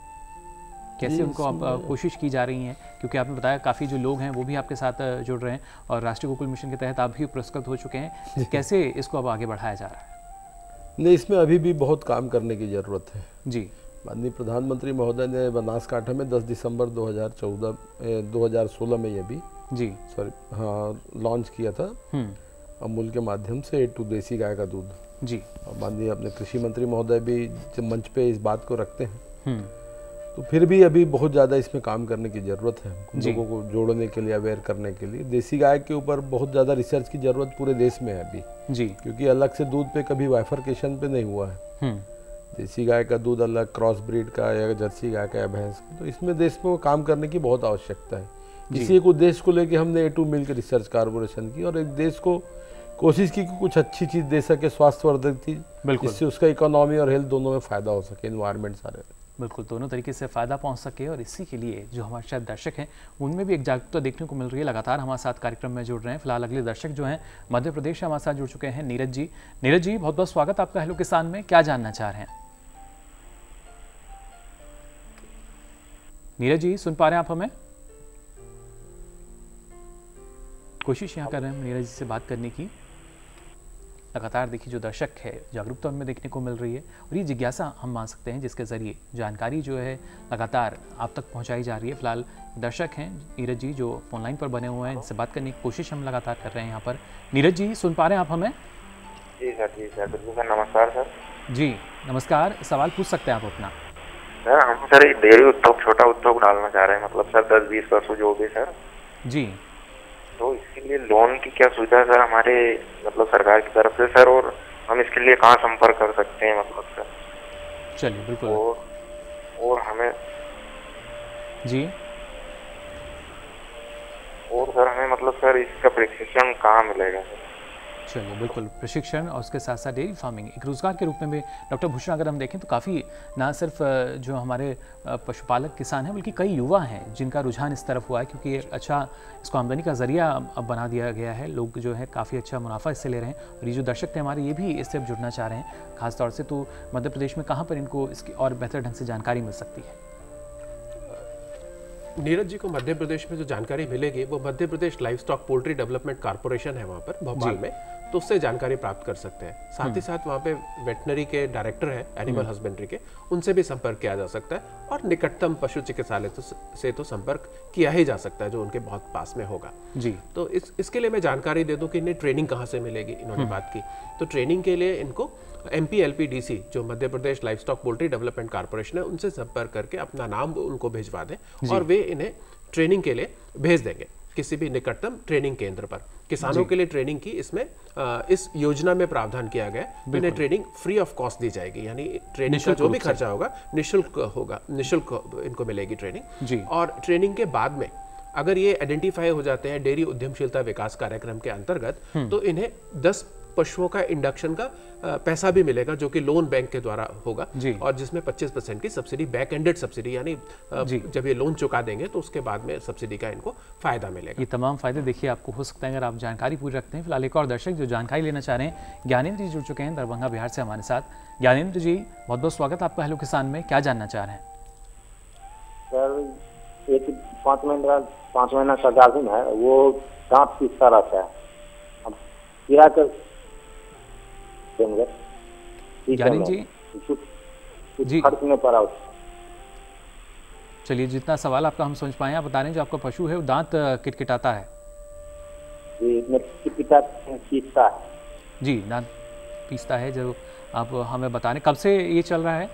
आप कैसे उनको आप कोशिश की जा रही हैं, क्योंकि आपने बताया काफ़ी जो लोग हैं वो भी आपके साथ जुड़ रहे हैं और राष्ट्रीय गोकुल मिशन के तहत आप भी पुरस्कृत हो चुके हैं, कैसे इसको अब आगे बढ़ाया जा रहा है? नहीं, इसमें अभी भी बहुत काम करने की ज़रूरत है जी। माननीय प्रधानमंत्री महोदय ने बनासकांठा में दस दिसंबर दो हज़ार चौदह दो हज़ार सोलह में ये भी जी सॉरी हाँ लॉन्च किया था अमूल के माध्यम से ए टू देसी गाय का दूध जी। और माननीय अपने कृषि मंत्री महोदय भी जब मंच पे इस बात को रखते हैं तो फिर भी अभी बहुत ज़्यादा इसमें काम करने की ज़रूरत है, लोगों को जोड़ने के लिए, अवेयर करने के लिए। देसी गाय के ऊपर बहुत ज़्यादा रिसर्च की ज़रूरत पूरे देश में है अभी जी, क्योंकि अलग से दूध पे कभी बाइफरकेशन पे नहीं हुआ है। देसी गाय का दूध अलग, क्रॉस ब्रीड का या जर्सी गाय का या भैंस का, तो इसमें देश में काम करने की बहुत आवश्यकता है। इसी एक उद्देश्य को लेकर हमने A two milk research corporation की और एक देश को कोशिश की कि कुछ अच्छी चीज़ दे सके, स्वास्थ्यवर्धक चीज़, जिससे उसका इकोनॉमी और हेल्थ दोनों में फ़ायदा हो सके, इन्वायरमेंट सारे बिल्कुल दोनों तरीके से फ़ायदा पहुंच सके। और इसी के लिए जो हमारे शायद दर्शक हैं उनमें भी एक जागरूकता देखने को मिल रही है, लगातार हमारे साथ कार्यक्रम में जुड़ रहे हैं। फिलहाल अगले दर्शक जो हैं मध्य प्रदेश से हमारे साथ जुड़ चुके हैं, नीरज जी। नीरज जी, बहुत बहुत स्वागत आपका हेलो किसान में, क्या जानना चाह रहे हैं? नीरज जी, सुन पा रहे हैं आप हमें? कोशिश यहाँ कर रहे हैं हम नीरज जी से बात करने की। लगातार देखिए जो दर्शक है जागरूकता उनमें देखने को मिल रही है और ये जिज्ञासा हम मान सकते हैं जिसके ज़रिए जानकारी जो है लगातार आप तक पहुंचाई जा रही है। फिलहाल दर्शक हैं नीरज जी जो फोन लाइन पर बने हुए हैं, इनसे बात करने की कोशिश हम लगातार कर रहे हैं यहाँ पर। नीरज जी, सुन पा रहे हैं आप हमें? जी सर, जी सर, बिल्कुल सर। नमस्कार सर। जी नमस्कार, सवाल पूछ सकते हैं आप अपना। सर हम सर एक डेयरी उद्योग, छोटा उद्योग डालना चाह रहे हैं, मतलब सर दस बीस पशु जो भी सर जी, तो इसके लिए लोन की क्या सुविधा है सर हमारे मतलब सरकार की तरफ से सर, और हम इसके लिए कहाँ संपर्क कर सकते हैं मतलब सर? चलिए बिल्कुल। और और हमें जी और सर हमें मतलब सर इसका प्रशिक्षण कहाँ मिलेगा सर? चलिए बिल्कुल, प्रशिक्षण और उसके साथ साथ डेयरी फार्मिंग एक रोज़गार के रूप में भी डॉक्टर भूषण अगर हम देखें तो काफ़ी ना सिर्फ जो हमारे पशुपालक किसान हैं बल्कि कई युवा हैं जिनका रुझान इस तरफ हुआ है, क्योंकि एक अच्छा इसको आमदनी का जरिया अब बना दिया गया है। लोग जो है काफ़ी अच्छा मुनाफा इससे ले रहे हैं और ये जो दर्शक थे हमारे ये भी इससे अब जुड़ना चाह रहे हैं खासतौर से। तो मध्य प्रदेश में कहाँ पर इनको इसकी और बेहतर ढंग से जानकारी मिल सकती है? नीरज जी को मध्य प्रदेश में जो जानकारी मिलेगी वो Madhya Pradesh livestock poultry development corporation है वहाँ पर भोपाल में, तो उससे जानकारी प्राप्त कर सकते हैं। साथ ही साथ वहाँ पे वेटनरी के डायरेक्टर हैं एनिमल हस्बेंड्री के, उनसे भी संपर्क किया जा सकता है और निकटतम पशु चिकित्सालय तो से तो संपर्क किया ही जा सकता है जो उनके बहुत पास में होगा जी। तो इस इसके लिए मैं जानकारी दे दूं कि इन्हें ट्रेनिंग कहाँ से मिलेगी। इन्होंने बात की तो ट्रेनिंग के लिए इनको M P L P D C जो Madhya Pradesh livestock poultry development corporation है उनसे संपर्क करके अपना नाम उनको भिजवा दें और वे इन्हें ट्रेनिंग के लिए भेज देंगे किसी भी निकटतम ट्रेनिंग केंद्र पर। किसानों के लिए ट्रेनिंग की इसमें आ, इस योजना में प्रावधान किया गया है। इन्हें ट्रेनिंग फ्री ऑफ कॉस्ट दी जाएगी, यानी ट्रेनिंग का जो भी खर्चा होगा निःशुल्क होगा, निःशुल्क इनको मिलेगी ट्रेनिंग। और ट्रेनिंग के बाद में अगर ये आइडेंटिफाई हो जाते हैं डेयरी उद्यमशीलता विकास कार्यक्रम के अंतर्गत तो इन्हें दस पशुओं का इंडक्शन का पैसा भी मिलेगा जो कि लोन बैंक के द्वारा होगा और जिसमें पच्चीस परसेंट की सब्सिडी, बैक एंडेड सब्सिडी, यानी जब ये लोन चुका देंगे तो उसके बाद में सब्सिडी का इनको फायदा मिलेगा। ये तमाम फायदे देखिए आपको हो सकते हैं अगर आप जानकारी पूरी रखते हैं। फिलहाल एक और दर्शक जो जानकारी लेना चाह रहे हैं, ज्ञानेंद्र जी जुड़ चुके हैं दरभंगा बिहार से हमारे साथ। ज्ञानेंद्र जी बहुत बहुत स्वागत आपका हेलो किसान में, क्या जानना चाह रहे हैं? सर एक पाँच महीना पाँच महीना का गाभिन है, वो दांत पीसता रहता है, अब गिरा कर ज्ञानेंद्र जी जी खर्च नहीं पड़ा। चलिए जितना सवाल आपका हम समझ पाए आप बता रहे हैं जो आपका पशु है वो दांत किटकिटाता है। जी पीसता है। जी दांत पीसता है जो आप हमें बता रहे, कब से ये चल रहा है?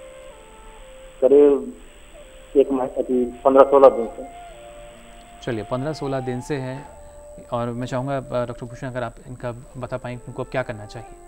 करीब एक महीने पंद्रह सोलह दिन से। चलिए पंद्रह सोलह दिन से है और मैं चाहूँगा डॉक्टर भूषण अगर आप इनका बता पाएंगे उनको अब क्या करना चाहिए?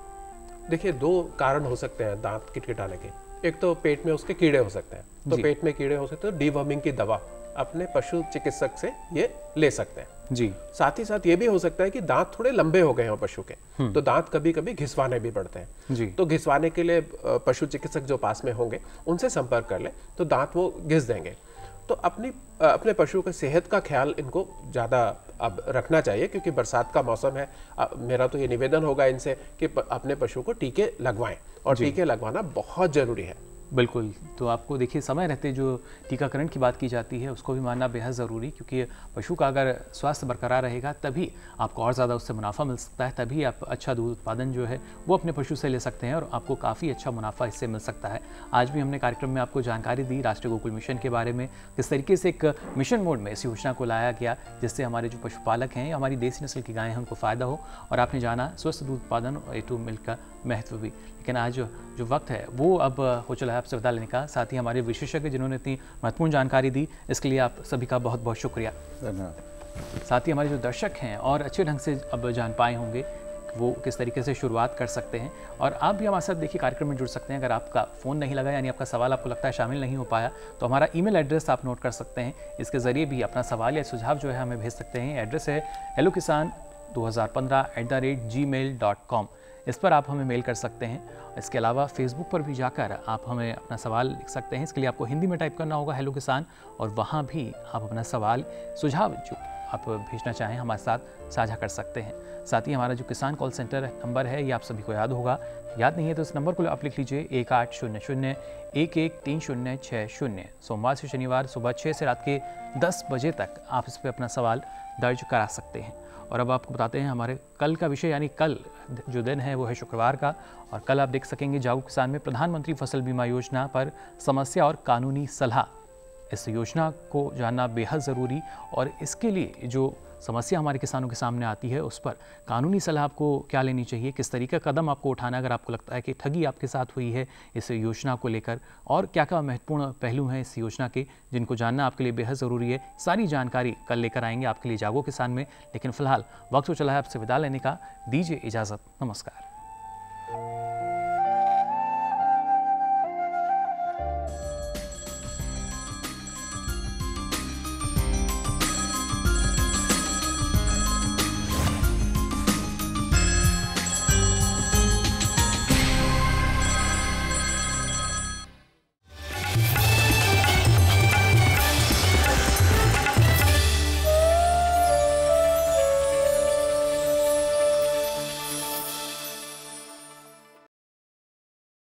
देखिए दो कारण हो सकते हैं दांत किटकिटाने के। एक तो पेट में उसके कीड़े हो सकते हैं, तो पेट में कीड़े हो सकते हैं तो डीवर्मिंग की दवा अपने पशु चिकित्सक से ये ले सकते हैं जी। साथ ही साथ ये भी हो सकता है कि दांत थोड़े लंबे हो गए हों पशु के, तो दांत कभी कभी घिसवाने भी पड़ते हैं जी। तो घिसवाने के लिए पशु चिकित्सक जो पास में होंगे उनसे संपर्क कर ले तो दांत वो घिस देंगे। तो अपनी अपने पशु की सेहत का ख्याल इनको ज़्यादा अब रखना चाहिए क्योंकि बरसात का मौसम है। मेरा तो ये निवेदन होगा इनसे कि अपने पशु को टीके लगवाएं और टीके लगवाना बहुत ज़रूरी है। बिल्कुल, तो आपको देखिए समय रहते जो टीकाकरण की बात की जाती है उसको भी मानना बेहद ज़रूरी, क्योंकि पशु का अगर स्वास्थ्य बरकरार रहेगा तभी आपको और ज़्यादा उससे मुनाफा मिल सकता है, तभी आप अच्छा दूध उत्पादन जो है वो अपने पशु से ले सकते हैं और आपको काफ़ी अच्छा मुनाफा इससे मिल सकता है। आज भी हमने कार्यक्रम में आपको जानकारी दी राष्ट्रीय गोकुल मिशन के बारे में, किस तरीके से एक मिशन मोड में इस योजना को लाया गया जिससे हमारे जो पशुपालक हैं या हमारी देसी नस्ल की गायें हैं उनको फ़ायदा हो, और आपने जाना स्वस्थ दूध उत्पादन और ए टू मिल्क का महत्व भी। लेकिन आज जो, जो वक्त है वो अब हो चला है आपसे विदा लेने का। साथ ही हमारे विशेषज्ञ जिन्होंने इतनी महत्वपूर्ण जानकारी दी इसके लिए आप सभी का बहुत बहुत शुक्रिया। धन्यवाद। साथ ही हमारे जो दर्शक हैं और अच्छे ढंग से अब जान पाए होंगे वो किस तरीके से शुरुआत कर सकते हैं, और आप भी हमारे साथ देखिए कार्यक्रम में जुड़ सकते हैं। अगर आपका फ़ोन नहीं लगा यानी आपका सवाल आपको लगता है शामिल नहीं हो पाया तो हमारा ईमेल एड्रेस आप नोट कर सकते हैं, इसके ज़रिए भी अपना सवाल या सुझाव जो है हमें भेज सकते हैं। एड्रेस है हेलो किसान दो हज़ार पंद्रह at the rate Gmail dot com, इस पर आप हमें मेल कर सकते हैं। इसके अलावा फेसबुक पर भी जाकर आप हमें अपना सवाल लिख सकते हैं, इसके लिए आपको हिंदी में टाइप करना होगा हेलो किसान, और वहाँ भी आप अपना सवाल सुझाव जो आप भेजना चाहें हमारे साथ साझा कर सकते हैं। साथ ही हमारा जो किसान कॉल सेंटर नंबर है ये आप सभी को याद होगा, याद नहीं है तो इस नंबर को आप लिख लीजिए एक आठ शून्य शून्य एक एक तीन शून्य छः शून्य। सोमवार से शनिवार सुबह छः से रात के दस बजे तक आप इस पर अपना सवाल दर्ज करा सकते हैं। और अब आपको बताते हैं हमारे कल का विषय, यानी कल जो दिन है वो है शुक्रवार का, और कल आप देख सकेंगे जागरूक किसान में प्रधानमंत्री फसल बीमा योजना पर समस्या और कानूनी सलाह। इस योजना को जानना बेहद ज़रूरी, और इसके लिए जो समस्या हमारे किसानों के सामने आती है उस पर कानूनी सलाह आपको क्या लेनी चाहिए, किस तरीके का कदम आपको उठाना अगर आपको लगता है कि ठगी आपके साथ हुई है इस योजना को लेकर, और क्या क्या महत्वपूर्ण पहलू हैं इस योजना के जिनको जानना आपके लिए बेहद ज़रूरी है। सारी जानकारी कल लेकर आएंगे आपके लिए जागो किसान में, लेकिन फिलहाल वक्त हो चला है आपसे विदा लेने का। दीजिए इजाज़त, नमस्कार।